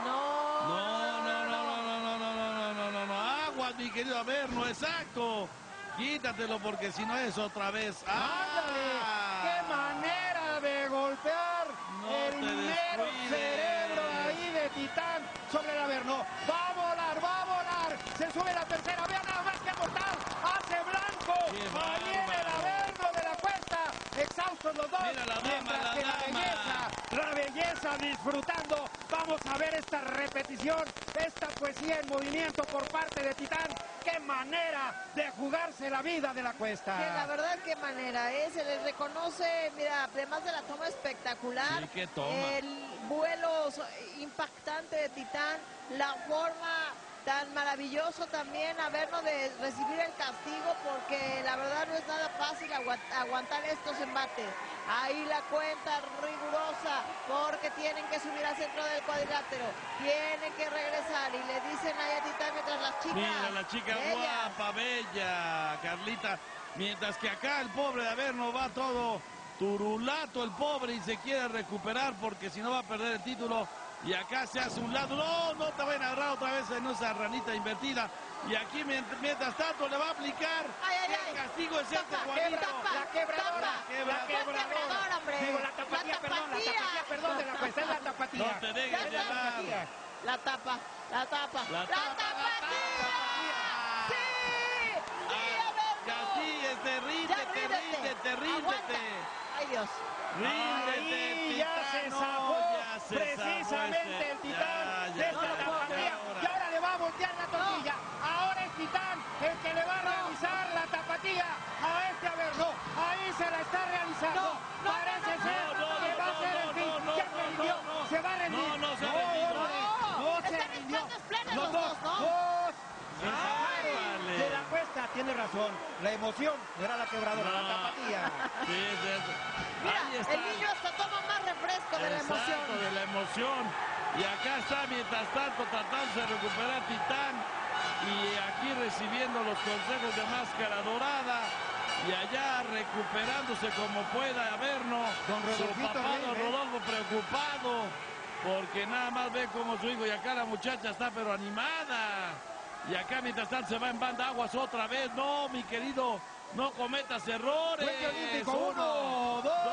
No, No, no, no, no, no, no, no, no, no, no, no, aguas, mi querido Averno, exacto. Quítatelo porque si no es otra vez. ¡Ándale! ¡Ah! ¡Qué manera de golpear No el te mero descuides. cerebro ahí de Titán sobre el Averno! ¡Va a volar, va a volar! Se sube la tercera, vean nada más que mortal. ¡Hace blanco! ¡Qué ¡Ahí viene el bárbaro! Averno de la cuesta! ¡Exhaustos los dos! Mira la dama, mientras la que la dama. belleza, la belleza disfrutando. Vamos a ver esta repetición, esta poesía en movimiento por parte de Titán. ¡Qué manera de jugarse la vida de la cuesta! Que la verdad, qué manera, ¿eh? Se les reconoce, mira, además de la toma espectacular, Sí, qué toma. el vuelo so- impactante de Titán, la forma tan maravilloso también Averno de recibir el castigo, porque la verdad no es nada fácil agua- aguantar estos embates. Ahí la cuenta rigurosa, porque tienen que subir al centro del cuadrilátero, tienen que regresar y le dicen ahí a Titán mientras las chicas... Mira la chica ellas, guapa, bella, Carlita. Mientras que acá el pobre de Averno va todo turulato, el pobre, y se quiere recuperar porque si no va a perder el título. Y acá se hace un lado. No, no te vayan a agarrar otra vez en esa ranita invertida. Y aquí mientras, mientras tanto le va a aplicar. Ay, ay, ¿Qué ay. castigo es este, Tapa, Juanito? tapa, La quebradora, tapa. quebra- la quebradora. quebradora, hombre. Digo, la tapatía, La perdón, la tapatía. tapatía, perdón, de la cuesta, es la tapatía. No te dejes La llevar. tapatía. La tapa, la tapa, La la, tapa, tapatía. la ¡Sí! ¡Sí, Ah, Averno! Castíguete, Ya ríndete, ríndete, ríndete. Aguanta. Ay, Dios. Ríndete, Ahí ya Titán, se no, zafó ya se precisamente zafó este. el Titán Ya, de ya, esta no lo puedo tapatía. creer ahora. Y ahora le va a voltear la tortilla. Ahora es Titán el que le va a realizar la tapatía a este Averno. Ahí se la está realizando. No, no, Parece no, ser no, no, que va a no, ser el no, fin. no, Ya no, se rindió. no, no. Se va a rendir. No, no se ha rendido. hombre, No, no se están rindió. echando esplenda Los los dos, dos, ¿no? dos. Ay, vale. De la cuesta, tiene razón. La emoción era la quebradora, No. la tapatía. Sí, sí, sí. Mira, Ahí está. el niño hasta toma más refresco de la Exacto, emoción. de la emoción. Y acá está, mientras tanto, tratándose de recuperar Titán. Y aquí recibiendo los consejos de Máscara Dorada. Y allá recuperándose como pueda Averno. Don Su Rodolfito papá, Rey, don ¿eh? Rodolfo, preocupado. Porque nada más ve como su hijo. Y acá la muchacha está pero animada. Y acá mientras tanto se va en banda aguas otra vez. No, mi querido, no cometas errores. Puente olímpico, uno, dos.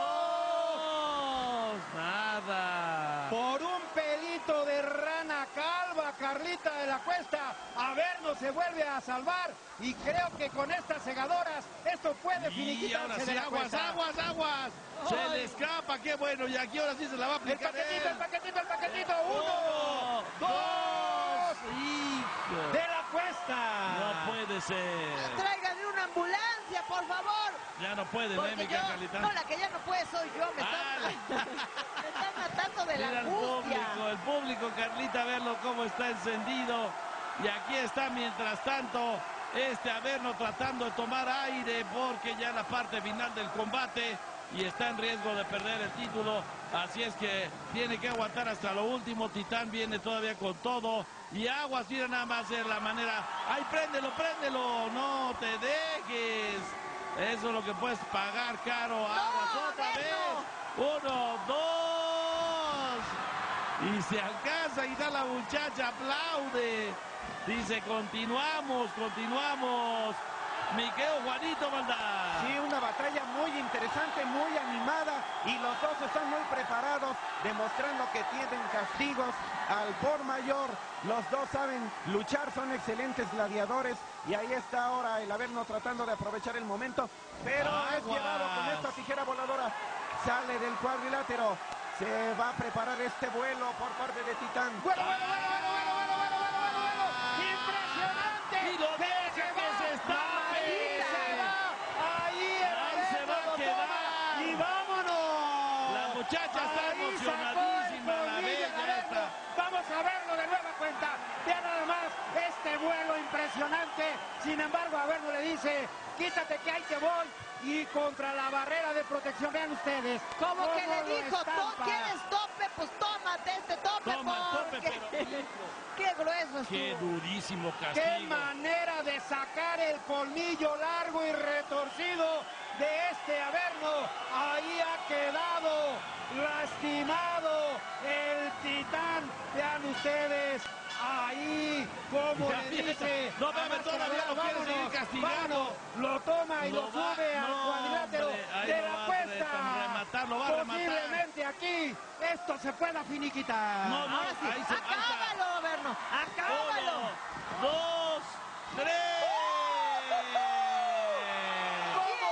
dos. Nada. Por un pelito de rana calva, Carlita de la Cuesta, Averno se vuelve a salvar y creo que con estas segadoras esto puede Y ahora finiquitarse sí, de la aguas, Cuesta. aguas, aguas. Se le escapa, qué bueno. Y aquí ahora sí se la va a El aplicar paquetito, él. el paquetito, el paquetito, uno, Uno, dos, Hijo. de la Cuesta. No puede ser. Tráiganme una ambulancia, por favor. Ya no puede, Porque mi yo, querida Carlita. no, la que ya no puede soy yo. Me Ah, están, me están matando de la Mira el angustia. público, el público, Carlita, verlo cómo está encendido. Y aquí está, mientras tanto, este Averno tratando de tomar aire porque ya en la parte final del combate y está en riesgo de perder el título. Así es que tiene que aguantar hasta lo último. Titán viene todavía con todo. Y aguas, mira nada más es la manera. ¡Ay, préndelo, préndelo! ¡No te dejes! Eso es lo que puedes pagar caro. Aguas otra vez. Uno, dos. Y se alcanza y da la muchacha, aplaude. Dice, continuamos, continuamos. mi querido Juanito Valdás. Sí, una batalla muy interesante, muy animada, y los dos están muy preparados, demostrando que tienen castigos al por mayor. Los dos saben luchar, son excelentes gladiadores, y ahí está ahora el Averno tratando de aprovechar el momento, pero Aguas. es llevado con esta tijera voladora, sale del cuadrilátero, se va a preparar este vuelo por parte de Titán. Bueno, bueno, bueno, bueno, bueno, bueno, bueno, bueno, bueno, bueno. Impresionante. Y lo deja que se está. Ahí se va. Ahí el Ahí se va a Averno lo quedar. toma. Y vámonos. La muchacha está Ahí emocionadísima, sacó el la colmillo bella el Averno. esta. Vamos a verlo de nueva cuenta. Vean nada más este vuelo impresionante. Sin embargo, Averno le dice, quítate que ahí te voy. Y contra la barrera de protección, vean ustedes. Como que cómo le lo dijo, ¿tú estampa. quieres tope? Pues tómate este tope, Toma el tope, porque pero qué grueso qué estuvo. durísimo ¡Qué castigo. manera de sacar el colmillo largo y retorcido de este Averno! Ahí ha quedado lastimado el Titán. Vean ustedes, ahí como Ya le viene. dice. No, espérame, a todavía Máscara lo quiere Dorada, seguir castigando. vámonos. Lo toma y lo, Lo va- sube al no, cuadrilátero hombre, ahí de lo la va a apuesta. re- rematar, lo va a rematar. Posiblemente aquí esto se pueda finiquitar. No, no, Ahora sí, ahí se- ahí está. acábalo, Averno, acábalo. Uno, dos, tres. ¿Cómo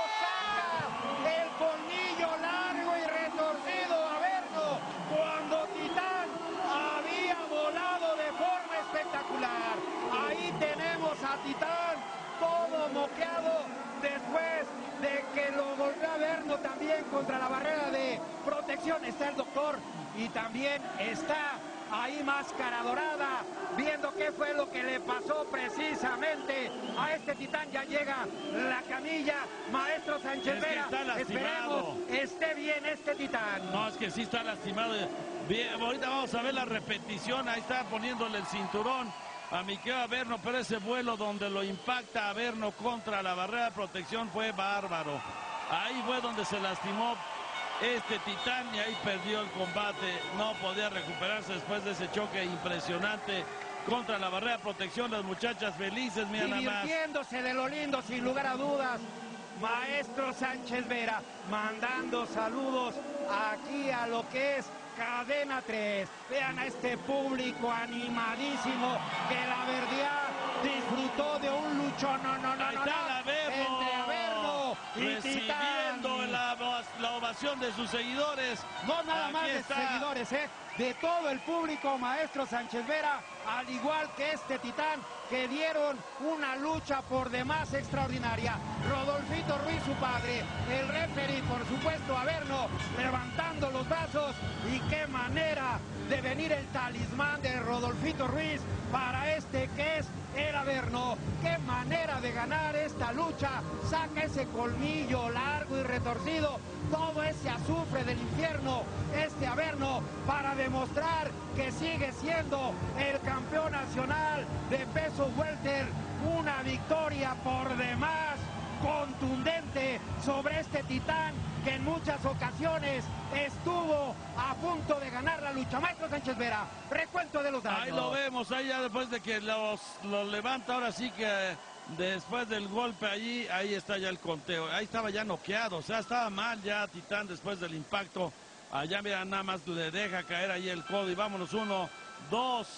saca el colmillo largo y retorcido Averno cuando Titán había volado de forma espectacular? Ahí tenemos a Titán todo moqueado después de que lo volvió Averno también contra la barrera de protección. Está el doctor y también está ahí Máscara Dorada, viendo qué fue lo que le pasó precisamente a este Titán. Ya llega la camilla, Maestro Sánchez Es que Vera. está lastimado. Esperemos esté bien este Titán. No, es que sí está lastimado. Bien, ahorita vamos a ver la repetición. Ahí está poniéndole el cinturón a Miquel Averno, pero ese vuelo donde lo impacta Averno contra la barrera de protección fue bárbaro. Ahí fue donde se lastimó este Titán y ahí perdió el combate. No podía recuperarse después de ese choque impresionante contra la barrera de protección. Las muchachas felices, mira nada más. Divirtiéndose de lo lindo, sin lugar a dudas. Maestro Sánchez Vera mandando saludos aquí a lo que es Cadena tres. Vean a este público animadísimo que la verdad disfrutó de un luchón. No, no, no, Ahí no, está no. el Averno, Entre Averno y recibiendo Titán. la, la ovación de sus seguidores. No nada Aquí más de está. seguidores, ¿eh? De todo el público, Maestro Sánchez Vera, al igual que este Titán, que dieron una lucha por demás extraordinaria. Rodolfito Ruiz, su padre, el referee, por supuesto, Averno, levantando los brazos. Y qué manera de venir el talismán de Rodolfito Ruiz para este que es el Averno. Qué manera de ganar esta lucha. Saca ese colmillo largo y retorcido, todo ese azufre del infierno, este Averno, para demostrar que sigue siendo el campeón nacional de peso welter. Una victoria por demás contundente sobre este Titán que en muchas ocasiones estuvo a punto de ganar la lucha. Maestro Sánchez Vera, recuento de los daños. Ahí lo vemos, ahí ya después de que los, los levanta, ahora sí que eh, después del golpe allí, ahí está ya el conteo. Ahí estaba ya noqueado, o sea, estaba mal ya Titán después del impacto. Allá mira, nada más le deja caer ahí el codo y vámonos, uno, dos,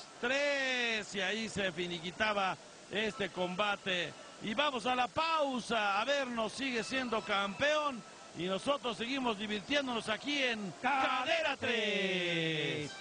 tres, y ahí se finiquitaba este combate. Y vamos a la pausa. Averno sigue siendo campeón y nosotros seguimos divirtiéndonos aquí en Cadena tres.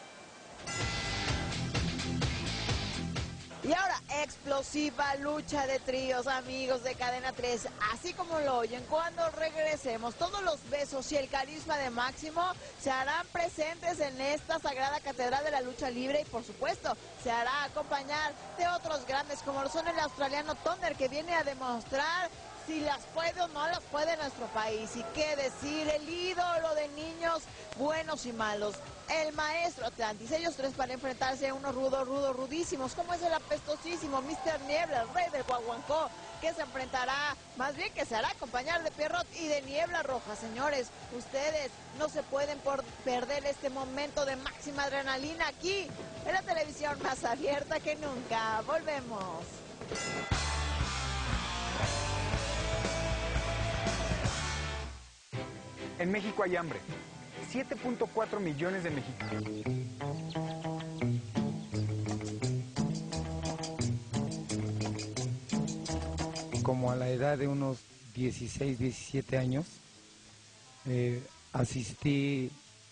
Y ahora, explosiva lucha de tríos, amigos de Cadena tres. Así como lo oyen, cuando regresemos, todos los besos y el carisma de Máximo se harán presentes en esta sagrada catedral de la lucha libre y, por supuesto, se hará acompañar de otros grandes, como lo son el australiano Thunder, que viene a demostrar si las puede o no las puede nuestro país. Y qué decir, el ídolo de niños buenos y malos, el maestro Atlantis. Ellos tres para enfrentarse a unos rudos, rudos, rudísimos, como es el apestosísimo mister Niebla, el rey del Guaguancó, que se enfrentará, más bien que se hará acompañar de Pierrot y de Niebla Roja. Señores, ustedes no se pueden por perder este momento de máxima adrenalina aquí, en la televisión más abierta que nunca. Volvemos. En México hay hambre. siete punto cuatro millones de mexicanos. Como a la edad de unos dieciséis, diecisiete años, eh, asistí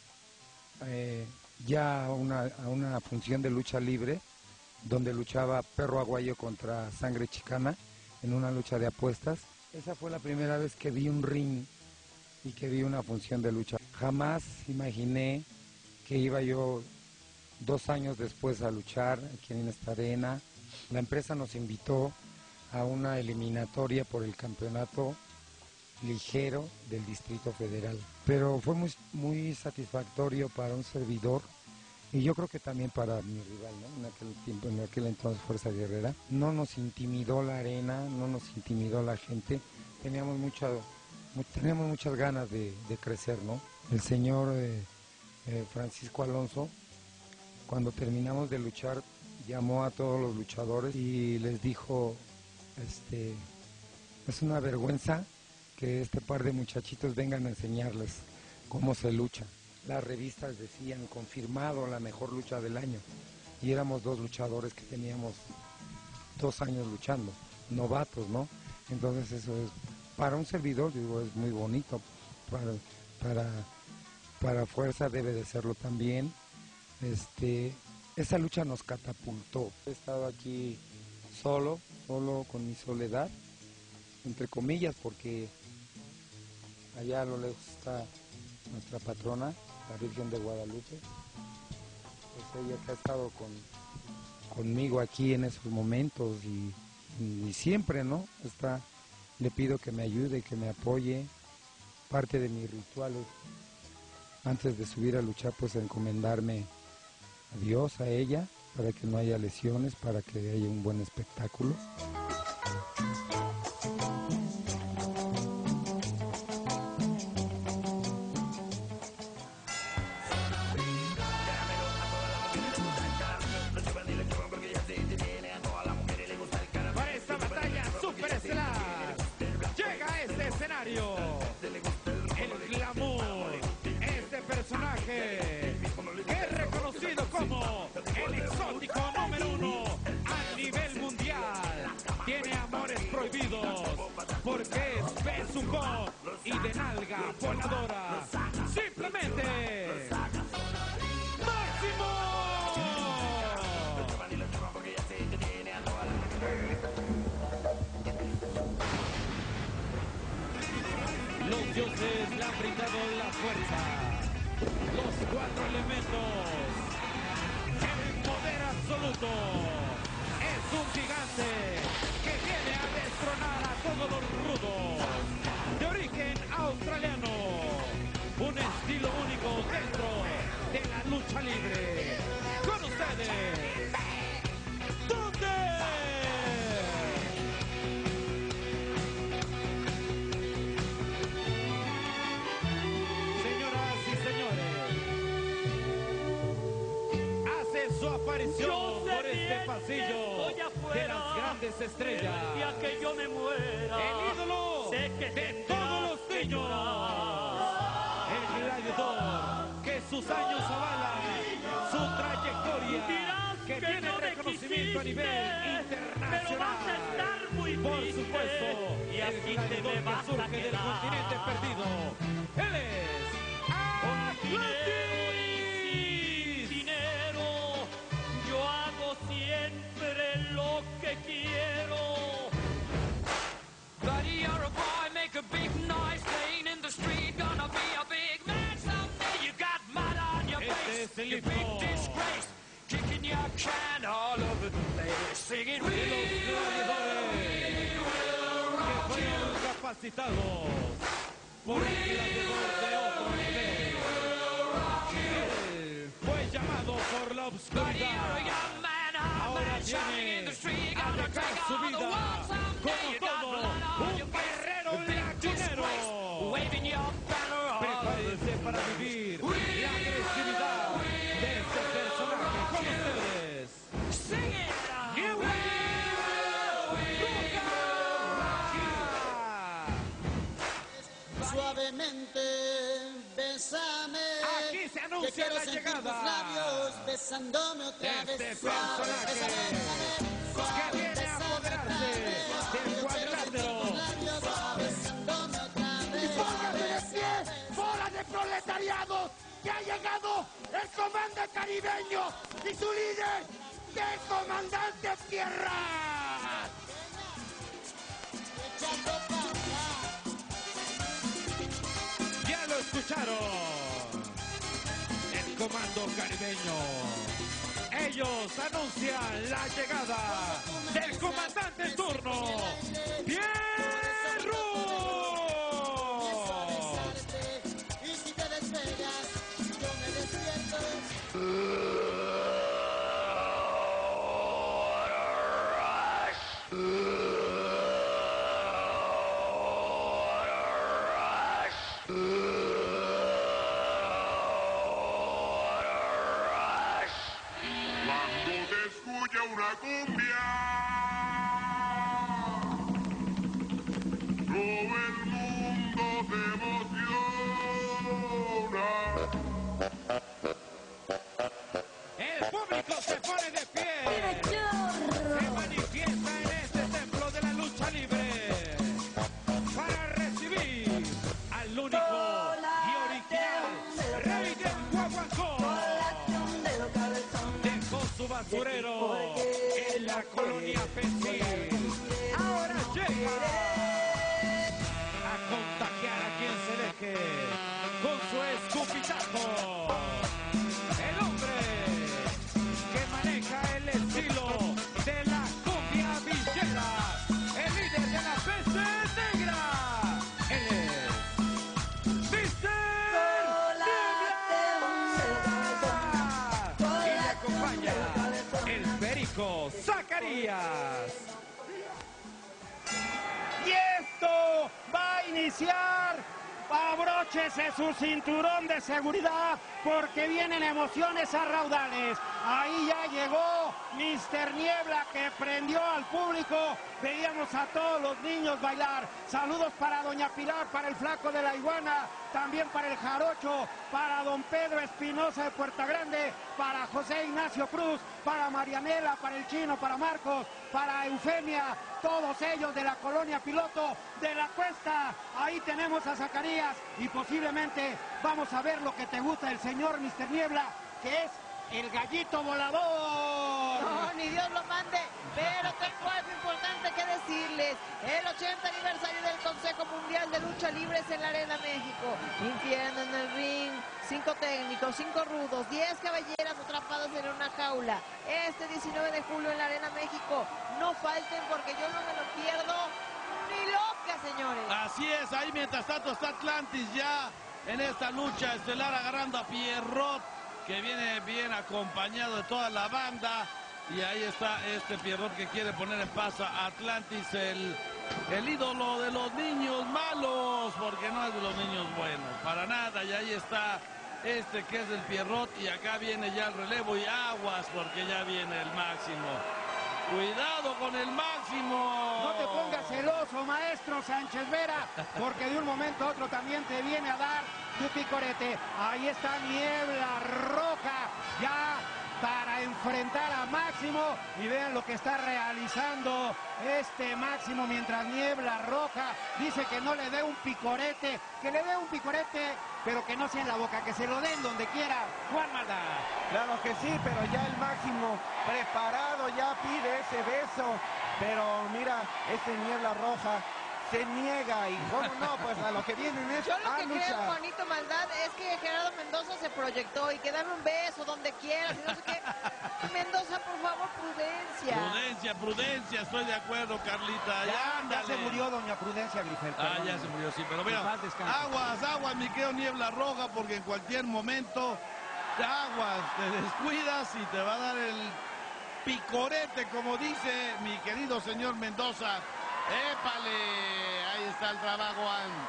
eh, ya a una, a una función de lucha libre, donde luchaba Perro Aguayo contra Sangre Chicana, en una lucha de apuestas. Esa fue la primera vez que vi un ring y que vi una función de lucha. Jamás imaginé que iba yo dos años después a luchar aquí en esta arena. La empresa nos invitó a una eliminatoria por el campeonato ligero del Distrito Federal. Pero fue muy, muy satisfactorio para un servidor y yo creo que también para mi rival, ¿no? En aquel tiempo, en aquel entonces Fuerza Guerrera. No nos intimidó la arena, no nos intimidó la gente. Teníamos mucha, mu teníamos muchas ganas de, de crecer, ¿no? El señor eh, eh, Francisco Alonso, cuando terminamos de luchar, llamó a todos los luchadores y les dijo: Este, es una vergüenza que este par de muchachitos vengan a enseñarles cómo se lucha. Las revistas decían confirmado la mejor lucha del año y éramos dos luchadores que teníamos dos años luchando, novatos, ¿no? Entonces eso es, para un servidor, digo, es muy bonito, para, para, para Fuerza debe de serlo también. Este, esa lucha nos catapultó. He estado aquí solo, solo con mi soledad, entre comillas, porque allá a lo lejos está nuestra patrona, la Virgen de Guadalupe. Es ella que ha estado con, conmigo aquí en esos momentos y, y siempre, ¿no? Está, le pido que me ayude, que me apoye. Parte de mis rituales antes de subir a luchar, pues encomendarme a Dios, a ella, para que no haya lesiones, para que haya un buen espectáculo. Para esta batalla superestelar llega a este escenario el glamour, este personaje que es reconocido como el exótico número uno a nivel mundial. Tiene amores prohibidos porque es besucón y de nalga voladora. Simplemente ¡Máximo! Los dioses le han brindado la fuerza, los cuatro elementos, el poder absoluto. Es un gigante que viene a destronar a todos los rudos. De origen australiano, un estilo único dentro de la lucha libre. Con ustedes, ¿dónde? Su aparición por este pasillo de las grandes estrellas, el día que yo me muera, el ídolo sé que de todos los niños, el gladiador que sus años avalan su trayectoria, que tiene no reconocimiento a nivel internacional, pero vas a estar muy por triste, supuesto, y el así te gladiador me que vas surge a del quedar. continente perdido. Él es Atlantis. Yo hago siempre lo que quiero. Buddy, you're a boy, make a big noise, playing in the street, gonna be a big man someday. You got mud on your face, Este es el you himno big disgrace, kicking your can all over the place, singing we de los gladiadores que fueron capacitados por el gladiador de otro nivel. Él fue llamado por la oscuridad. Ahora viene a dejar su vida como todo un guerrero lagunero. Prepárense para vivir la agresividad de este personaje con ustedes. Here we go. Suavemente anuncia la llegada de este personaje que viene a apoderarse del cuadrilátero. Y póngase de pie, bola de proletariados, que ha llegado el comando caribeño y su líder, el comandante Tierra. Ya lo escucharon, el comando caribeño. Ellos anuncian la llegada del comandante en turno, Pierrot. Y si te despegas, yo me despierto. Cuando se escucha una cumbia, todo el mundo se emociona. El público se pone de pie, se manifiesta en este templo de la lucha libre para recibir al único y original Rey del Guaguancó. Dejó su basurero en la colonia Pensil. Ahora llega a contagiar a quien se deje con su escupitajo. El hombre que maneja el estilo de la cumbia villera, el líder de la peste negra, él es mister Niebla. Y le acompaña el Perico Zacarías. Y esto va a iniciar. Abróchese su cinturón de seguridad porque vienen emociones a raudales. Ahí ya llegó mister Niebla, que prendió al público. Veíamos a todos los niños bailar. Saludos para doña Pilar, para el flaco de la iguana, también para el jarocho, para don Pedro Espinosa de Puerta Grande, para José Ignacio Cruz, para Marianela, para el chino, para Marcos, para Eufemia, todos ellos de la colonia Piloto de la Cuesta. Ahí tenemos a Zacarías y posiblemente vamos a ver lo que te gusta del señor mister Niebla, que es el gallito volador. No, ni Dios lo mande, pero tengo algo importante que decirles. El ochenta aniversario del Consejo Mundial de Lucha Libre en la Arena México. Infierno en el ring, cinco técnicos, cinco rudos, diez caballeras atrapadas en una jaula. Este diecinueve de julio en la Arena México. No falten porque yo no me lo pierdo ni loca, señores. Así es, ahí mientras tanto está Atlantis ya en esta lucha estelar agarrando a Pierrot, que viene bien acompañado de toda la banda. Y ahí está este Pierrot que quiere poner en paz a Atlantis, el, el ídolo de los niños malos, porque no es de los niños buenos, para nada. Y ahí está este que es el Pierrot, y acá viene ya el relevo, y aguas porque ya viene el Máximo. Cuidado con el Máximo. No te pongas celoso, maestro Sánchez Vera, porque de un momento a otro también te viene a dar tu picorete. Ahí está Niebla Roja, ya para enfrentar a Máximo, y vean lo que está realizando este Máximo, mientras Niebla Roja dice que no le dé un picorete, que le dé un picorete, pero que no sea en la boca, que se lo den donde quiera. Juan Maldá. Claro que sí, pero ya el Máximo preparado, ya pide ese beso, pero mira, ese Niebla Roja se niega, y cómo no, pues a lo que vienen es Yo lo a que luchar. creo, Juanito Maldad, es que Gerardo Mendoza se proyectó y que dame un beso donde quieras y no sé qué. Mendoza, por favor, prudencia. Prudencia, prudencia, estoy de acuerdo, Carlita. Ya, Ya, ándale. ya se murió doña Prudencia Grifel. Ah, ya se murió, sí, pero mira, En paz descanse. aguas, aguas, mi querido Niebla Roja, porque en cualquier momento te aguas, te descuidas y te va a dar el picorete, como dice mi querido señor Mendoza. ¡Épale! Ahí está el trabajo.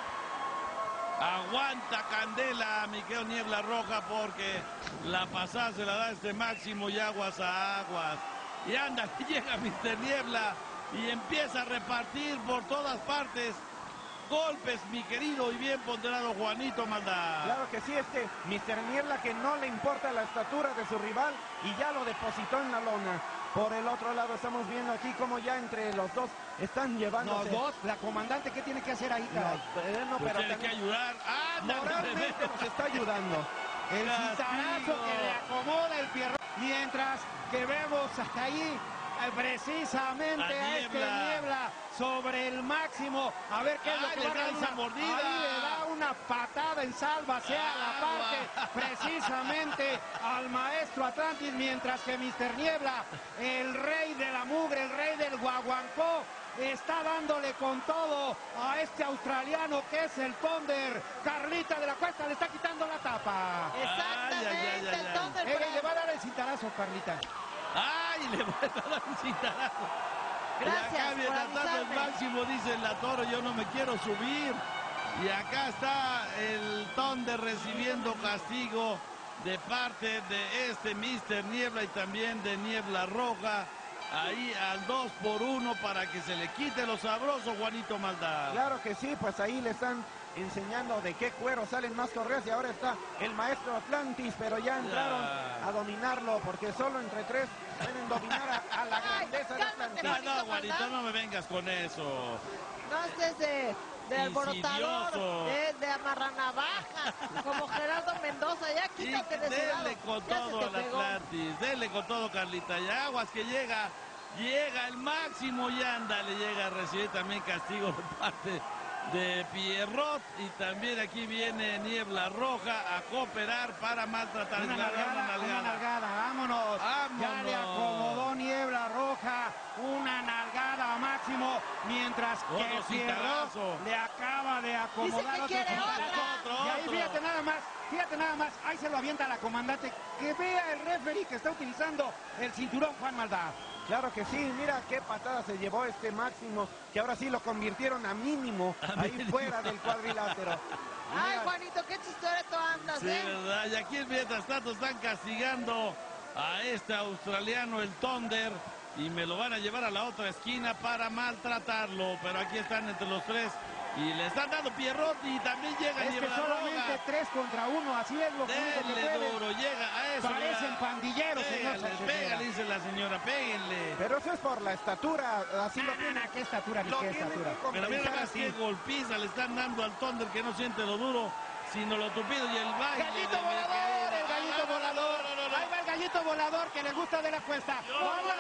Aguanta candela, mi querido Niebla Roja, porque la pasada se la da este Máximo, y aguas a aguas. Y anda, llega mister Niebla y empieza a repartir por todas partes golpes, mi querido y bien ponderado Juanito Maldá. Claro que sí, este mister Niebla que no le importa la estatura de su rival y ya lo depositó en la lona. Por el otro lado estamos viendo aquí como ya entre los dos están llevándose. Los dos, la comandante, ¿qué tiene que hacer ahí, caray? No, eh, no, Pues pero tiene que también ayudar. ¡Anda, moralmente nos está ayudando. El Castigo. cintarazo que le acomoda el Pierrot. Mientras que vemos ahí eh, precisamente A a, este Niebla. Niebla sobre el máximo. A ver qué es lo Ay, que le va a da realizar. una mordida. Ahí le da una patada en salva, sea la parte precisamente al maestro Atlantis, mientras que mister Niebla, el rey de la mugre, el rey del guaguancó, está dándole con todo a este australiano que es el Thunder. Carlita de la Cuesta le está quitando la tapa. Exactamente, Ay, ay, ay, ay, el ay. Thunder. Eh, le va a dar el cintarazo, Carlita. ¡Ay! Le voy a dar un cintarazo. Gracias Y acá por mientras tanto el avisarme. máximo dice la Toro, yo no me quiero subir. Y acá está el Thunder recibiendo castigo de parte de este mister Niebla y también de Niebla Roja. Ahí al dos por uno para que se le quite lo sabroso, Juanito Maldá. Claro que sí, pues ahí le están enseñando de qué cuero salen más correas y ahora está el maestro Atlantis, pero ya entraron Ya. a dominarlo porque solo entre tres pueden dominar a, a la Ay, grandeza de cálmate, Atlantis. No, no, Juanito Juanito, Maldá. no me vengas con eso. No estés de, de alborotador, Insidioso. de, de amarranavajas, como Gerardo Mendoza. Ya Y quítate de su lado. denle con Ya se todo te al pegó. Atlantis, denle con todo, Carlita. Y aguas que llega, llega el máximo y anda, le llega a recibir también castigo de parte de Pierrot. Y también aquí viene Niebla Roja a cooperar para maltratar. Una Le da nalgada, una una nalgada. nalgada, vámonos. Ya le Vámonos. acomodó Niebla Roja, una nalgada a Máximo, mientras que Otro Pierrot cintarazo. le acaba de acomodar Dice que otro quiere cintarazo. otra. Y ahí Otro. fíjate nada más, fíjate nada más, ahí se lo avienta la comandante, que vea el referee que está utilizando el cinturón Juan Maldá. Claro que sí, mira qué patada se llevó este máximo, que ahora sí lo convirtieron a mínimo, A ahí mínimo. fuera del cuadrilátero. Y Ay, mira, Juanito, qué chistoreto andas, Sí, ¿eh? verdad. Y aquí mientras tanto están castigando a este australiano, el Thunder, y me lo van a llevar a la otra esquina para maltratarlo. Pero aquí están entre los tres y le están dando Pierrot y también llega Es que Niebla solamente Roja. tres contra uno, así es lo único que Denle puede. duro, llega a eso. Parecen mira. pandilleros, señor Pégale, Sánchez pégale, Vera. dice la señora, péguenle. pero eso es por la estatura, así lo tiene. ¿Qué estatura ni Lo qué tienen estatura? que Pero mira compensar más así. que golpiza le están dando al Thunder, que no siente lo duro, sino lo tupido y el baile. Gallito de mi volador, querido. el gallito Ah, no, no, volador. no, no, no. Ahí va el gallito volador que le gusta de la cuesta. Yo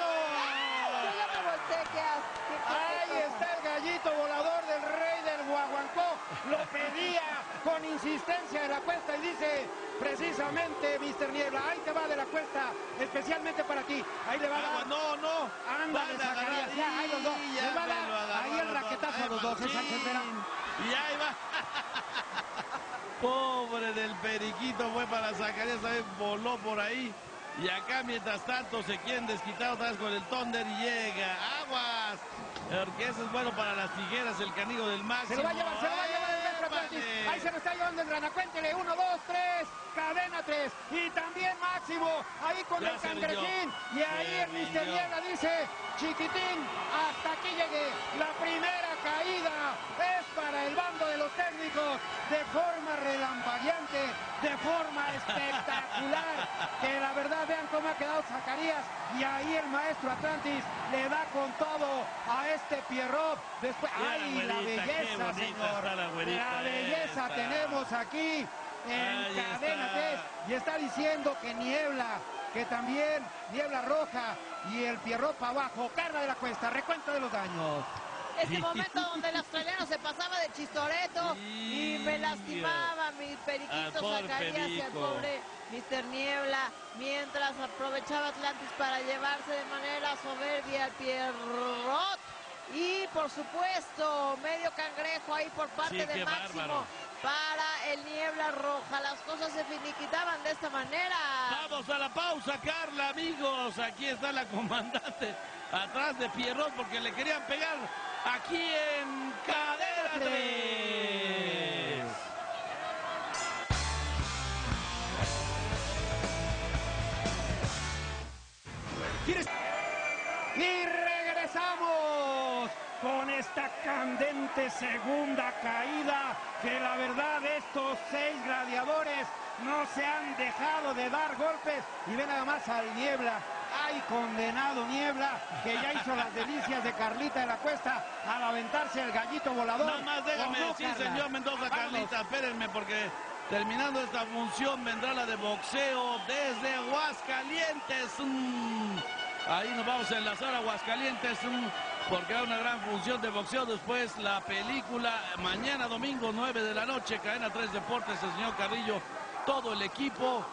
ya me volteé, ¿qué haces? ¿Qué- qué- Ahí qué está el gallito volador del rey del Guaguancó. Lo pedía con insistencia de la cuesta y dice precisamente mister Niebla, ahí te va de la cuesta, especialmente para ti. Ahí le va a Agua, dar. no, no. Ándale, Van a Zacarías, agarrar. ya, ahí los dos. Y Les ya va a me dar lo agarró ahí el los dos. raquetazo a Ahí los va. dos, ¿eh, Sánchez Vera? Y ahí va. Pobre del periquito, fue para Zacarías, también voló por ahí. Y acá, mientras tanto, se quieren desquitar otra vez con el Thunder y llega. ¡Aguas! Porque eso es bueno para las tijeras, el canigo del máximo. Se lo va a llevar, se lo va a llevar el Metro ¡Épale! Atlantis. Ahí se lo está llevando el Rana. Cuéntele, uno, dos, tres, cadena tres. Y también Máximo, ahí con Ya el se cangrejín. rindió. Y ahí Se el mister rindió. Niebla dice, chiquitín, hasta aquí llegué. La primera caída es para el bando de los técnicos. De forma relampagueante, de forma espectacular. Que la verdad, vean cómo ha quedado Zacarías. Y ahí el maestro Atlantis le da con todo a este Pierrot. Después, Mira la ¡ay, la güerita, qué belleza, bonita señor! está la güerita La belleza esta. tenemos aquí en Ahí cadena está. tres. Y está diciendo que Niebla, que también Niebla Roja y el Pierrot para abajo. Carla de la Cuesta, recuento de los daños. Ese momento donde el australiano se pasaba de chistoreto y me lastimaba a mi Al periquito pobre Zacarías y al perico. pobre mister Niebla, mientras aprovechaba Atlantis para llevarse de manera soberbia al Pierrot. Y por supuesto, medio cangrejo ahí por parte Sí, de qué Máximo bárbaro. para el Niebla Roja. Las cosas se finiquitaban de esta manera. Vamos a la pausa, Carla, amigos. Aquí está la comandante atrás de Pierrot porque le querían pegar aquí en Cadena tres. Y regresamos con esta candente segunda caída, que la verdad estos seis gladiadores no se han dejado de dar golpes. Y ven nada más al Niebla. ¡Ay, condenado Niebla! Que ya hizo las delicias de Carlita de la Cuesta al aventarse el gallito volador. Nada más déjame no, decir, Carla? señor Mendoza, Vámonos. Carlita, espérenme, porque terminando esta función vendrá la de boxeo desde Aguascalientes. Mm. Ahí nos vamos a enlazar a Aguascalientes, mm, porque hay una gran función de boxeo. Después la película, mañana domingo, nueve de la noche, Cadena tres Deportes, el señor Carrillo, todo el equipo.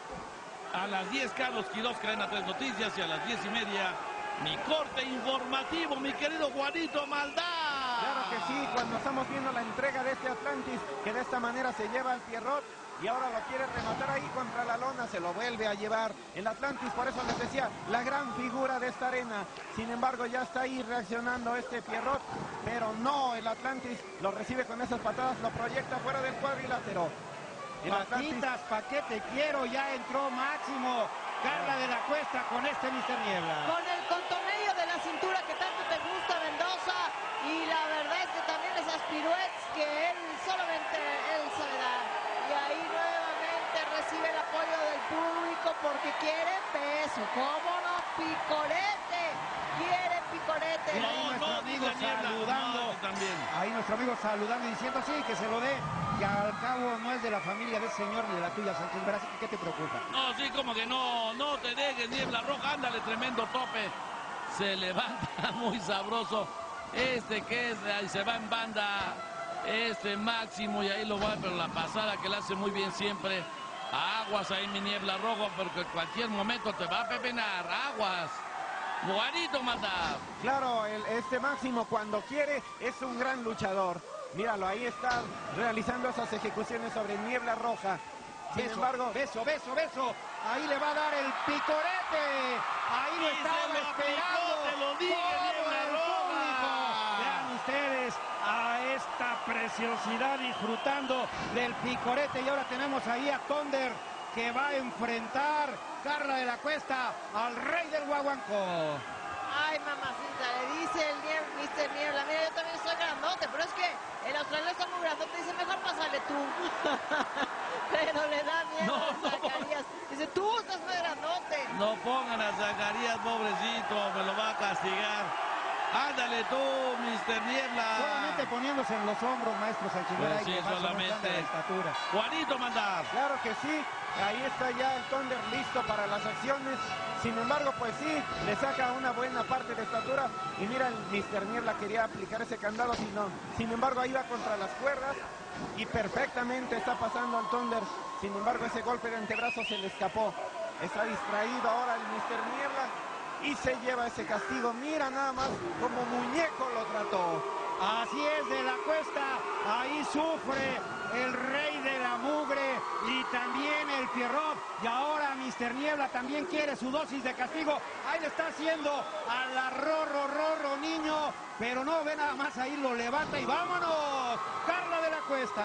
A las diez, Carlos Quiroz, Cadena tres Noticias, y a las diez y media, mi corte informativo, mi querido Juanito Maldá. Claro que sí, cuando estamos viendo la entrega de este Atlantis, que de esta manera se lleva al Pierrot, y ahora lo quiere rematar ahí contra la lona, se lo vuelve a llevar el Atlantis. Por eso les decía, la gran figura de esta arena. Sin embargo, ya está ahí reaccionando este Pierrot, pero no, el Atlantis lo recibe con esas patadas, lo proyecta fuera del cuadrilátero. El Atlantis, Paquitas, pa' qué te quiero, ya entró Máximo. Carla de la Cuesta con este mister Niebla. Con el contonello de la cintura que tanto te gusta, Mendoza. Y la verdad es que también esas piruetas que él solamente él sabe dar. Y ahí nuevamente recibe el apoyo del público porque quiere peso. ¿Cómo no? Picorete. Quiere picorete. Y ahí nuestro amigo saludando. No, también. Ahí nuestro amigo saludando y diciendo sí, que se lo dé. Que al cabo no es de la familia de ese señor ni de la tuya, Sánchez Vera, así que ¿qué te preocupa? No, sí, como que no, no te dejes, Niebla Roja, ándale, tremendo tope. Se levanta muy sabroso. Este que es, ahí se va en banda, este Máximo, y ahí lo va, pero la pasada que le hace muy bien siempre. Aguas ahí, mi Niebla Roja, porque en cualquier momento te va a pepenar. Aguas. Juanito Maldá. claro, el, este Máximo cuando quiere es un gran luchador. Míralo, ahí está realizando esas ejecuciones sobre Niebla Roja. Sin Beso, embargo, beso, beso, beso. Ahí le va a dar el picorete. Ahí lo Y estaba se lo esperando. aplicó, te lo dije, todo Niebla el Roja. público. Vean ustedes a esta preciosidad disfrutando del picorete. Y ahora tenemos ahí a Thunder, que va a enfrentar Carla de la Cuesta al rey del guaguancó. Ay, mamacita, le dice el Niebla, mister Niebla, mira, yo también soy grandote, pero es que el australiano está muy grandote, dice, mejor pásale tú. Pero le da miedo No, a no. Zacarías. Dice, tú estás muy grandote. No pongan a Zacarías, pobrecito, me lo va a castigar. Ándale tú, mister Niebla. Solamente poniéndose en los hombros, maestro Sánchez Pues Vera, y sí, que más o menos solamente. anda la estatura. Juanito Maldá. claro que sí, ahí está ya el Thunder listo para las acciones. Sin embargo, pues sí, le saca una buena parte de estatura. Y mira, el mister Niebla quería aplicar ese candado, sino, sin embargo, ahí va contra las cuerdas. Y perfectamente está pasando al Thunder. Sin embargo, ese golpe de antebrazo se le escapó. Está distraído ahora el mister Niebla y se lleva ese castigo. Mira nada más como muñeco lo trató. Así es, de la Cuesta, ahí sufre el rey de la mugre y también el Pierrot. Y ahora mister Niebla también quiere su dosis de castigo. Ahí le está haciendo a la rorro, rorro, niño. Pero no, ve nada más, ahí lo levanta y vámonos. Carla de la Cuesta.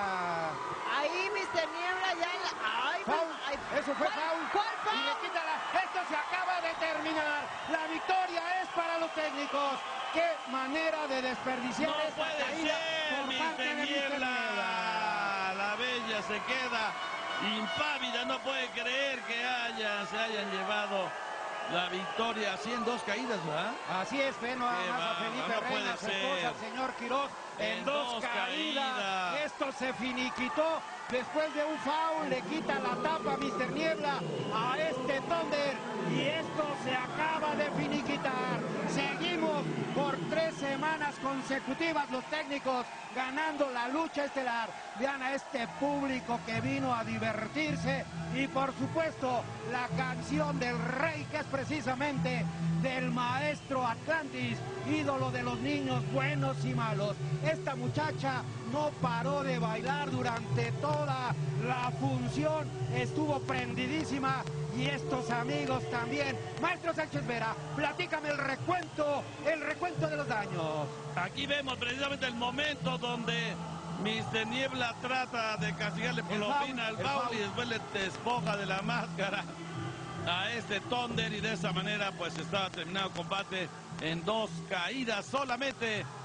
Ahí mister Niebla ya en la... Ay, Foul. ma- ay, Eso fue ¿cuál- foul. ¿Cuál Y foul? le quita la... Esto se acaba de terminar. La victoria es para los técnicos. Qué manera de desperdiciar No esta puede caída ser, por parte de mister mister Niebla. Niebla. La bella se queda impávida, no puede creer que haya, se hayan llevado la victoria así en dos caídas, ¿verdad? Así es, ve nada Qué más a bárbaro, Felipe no Reina, puede su esposa, ser. al señor Quiroz, en, En dos, dos caídas. caídas. Esto se finiquitó después de un foul, le quita la tapa a mister Niebla a este Thunder y esto se acaba de finiquitar. Seguimos por tres semanas consecutivas los técnicos ganando la lucha estelar. Vean a este público que vino a divertirse y por supuesto la canción del rey, que es precisamente del maestro Atlantis, ídolo de los niños buenos y malos. Esta muchacha no paró de bailar durante toda la función, estuvo prendidísima y estos amigos también. Maestro Sánchez Vera, platícame el recuento, el recuento de los daños. Aquí vemos precisamente el momento donde mister Niebla trata de castigarle por El la foul, opina al el foul foul. y después le despoja de la máscara a este Thunder y de esa manera pues estaba terminado el combate en dos caídas solamente.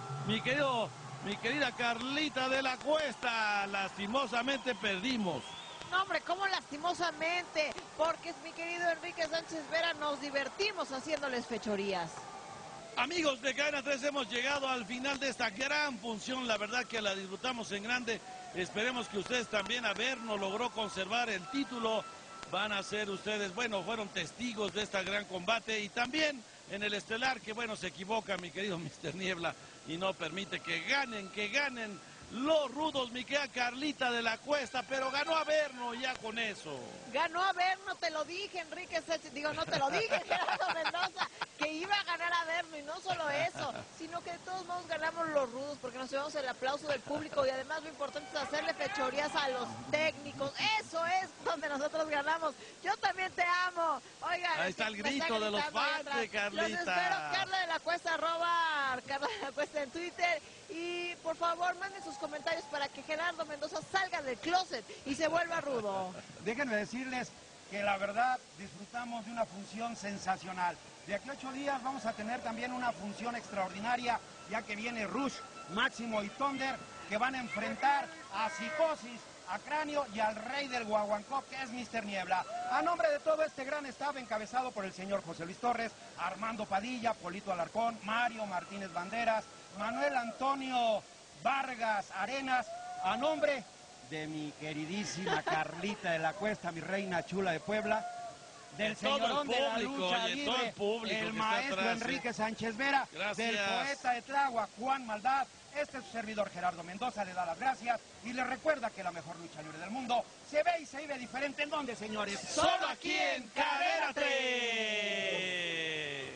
mi querido, mi querida Carlita de la Cuesta, lastimosamente perdimos. No, hombre, ¿cómo lastimosamente? Porque, mi querido Enrique Sánchez Vera, nos divertimos haciéndoles fechorías. Amigos de Cadena tres, hemos llegado al final de esta gran función, la verdad que la disfrutamos en grande. Esperemos que ustedes también, a ver, nos logró conservar el título. Van a ser ustedes, bueno, fueron testigos de este gran combate. Y también en el estelar, que bueno, se equivoca mi querido mister Niebla y no permite que ganen, que ganen los rudos, mi querida Carlita de la Cuesta, pero ganó Averno ya con eso. Ganó Averno, te lo dije, Enrique Sánchez, digo, no te lo dije, Gerardo Mendoza, que iba a ganar Averno, y no solo eso, sino que de todos modos ganamos los rudos, porque nos llevamos el aplauso del público, y además lo importante es hacerle fechorías a los técnicos, eso es donde nosotros ganamos. Yo también te amo. Oigan, ahí está el grito de los fans de Carlita. Los espero, Carla de la Cuesta, arroba Carla de la Cuesta en Twitter, y por favor manden sus comentarios para que Gerardo Mendoza salga del closet y se vuelva rudo. Déjenme decirles que la verdad disfrutamos de una función sensacional. De aquí a ocho días vamos a tener también una función extraordinaria, ya que viene Rush, Máximo y Thunder, que van a enfrentar a Psicosis, a Cráneo y al rey del Guaguancó, que es mister Niebla. A nombre de todo este gran staff, encabezado por el señor José Luis Torres, Armando Padilla, Polito Alarcón, Mario Martínez Banderas, Manuel Antonio Vargas Arenas, a nombre de mi queridísima Carlita de la Cuesta, mi reina chula de Puebla, del señorón de la lucha libre, el maestro Enrique Sánchez Vera, del poeta de Tláhuac, Juan Maldad. Este es su servidor Gerardo Mendoza, le da las gracias y le recuerda que la mejor lucha libre del mundo se ve y se vive diferente. ¿En dónde, señores? Solo aquí en Cadena tres.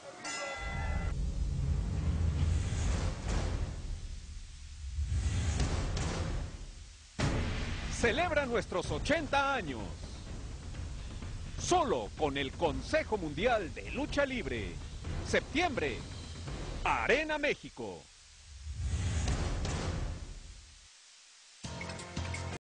Celebra nuestros ochenta años. Solo con el Consejo Mundial de Lucha Libre. Septiembre. Arena México.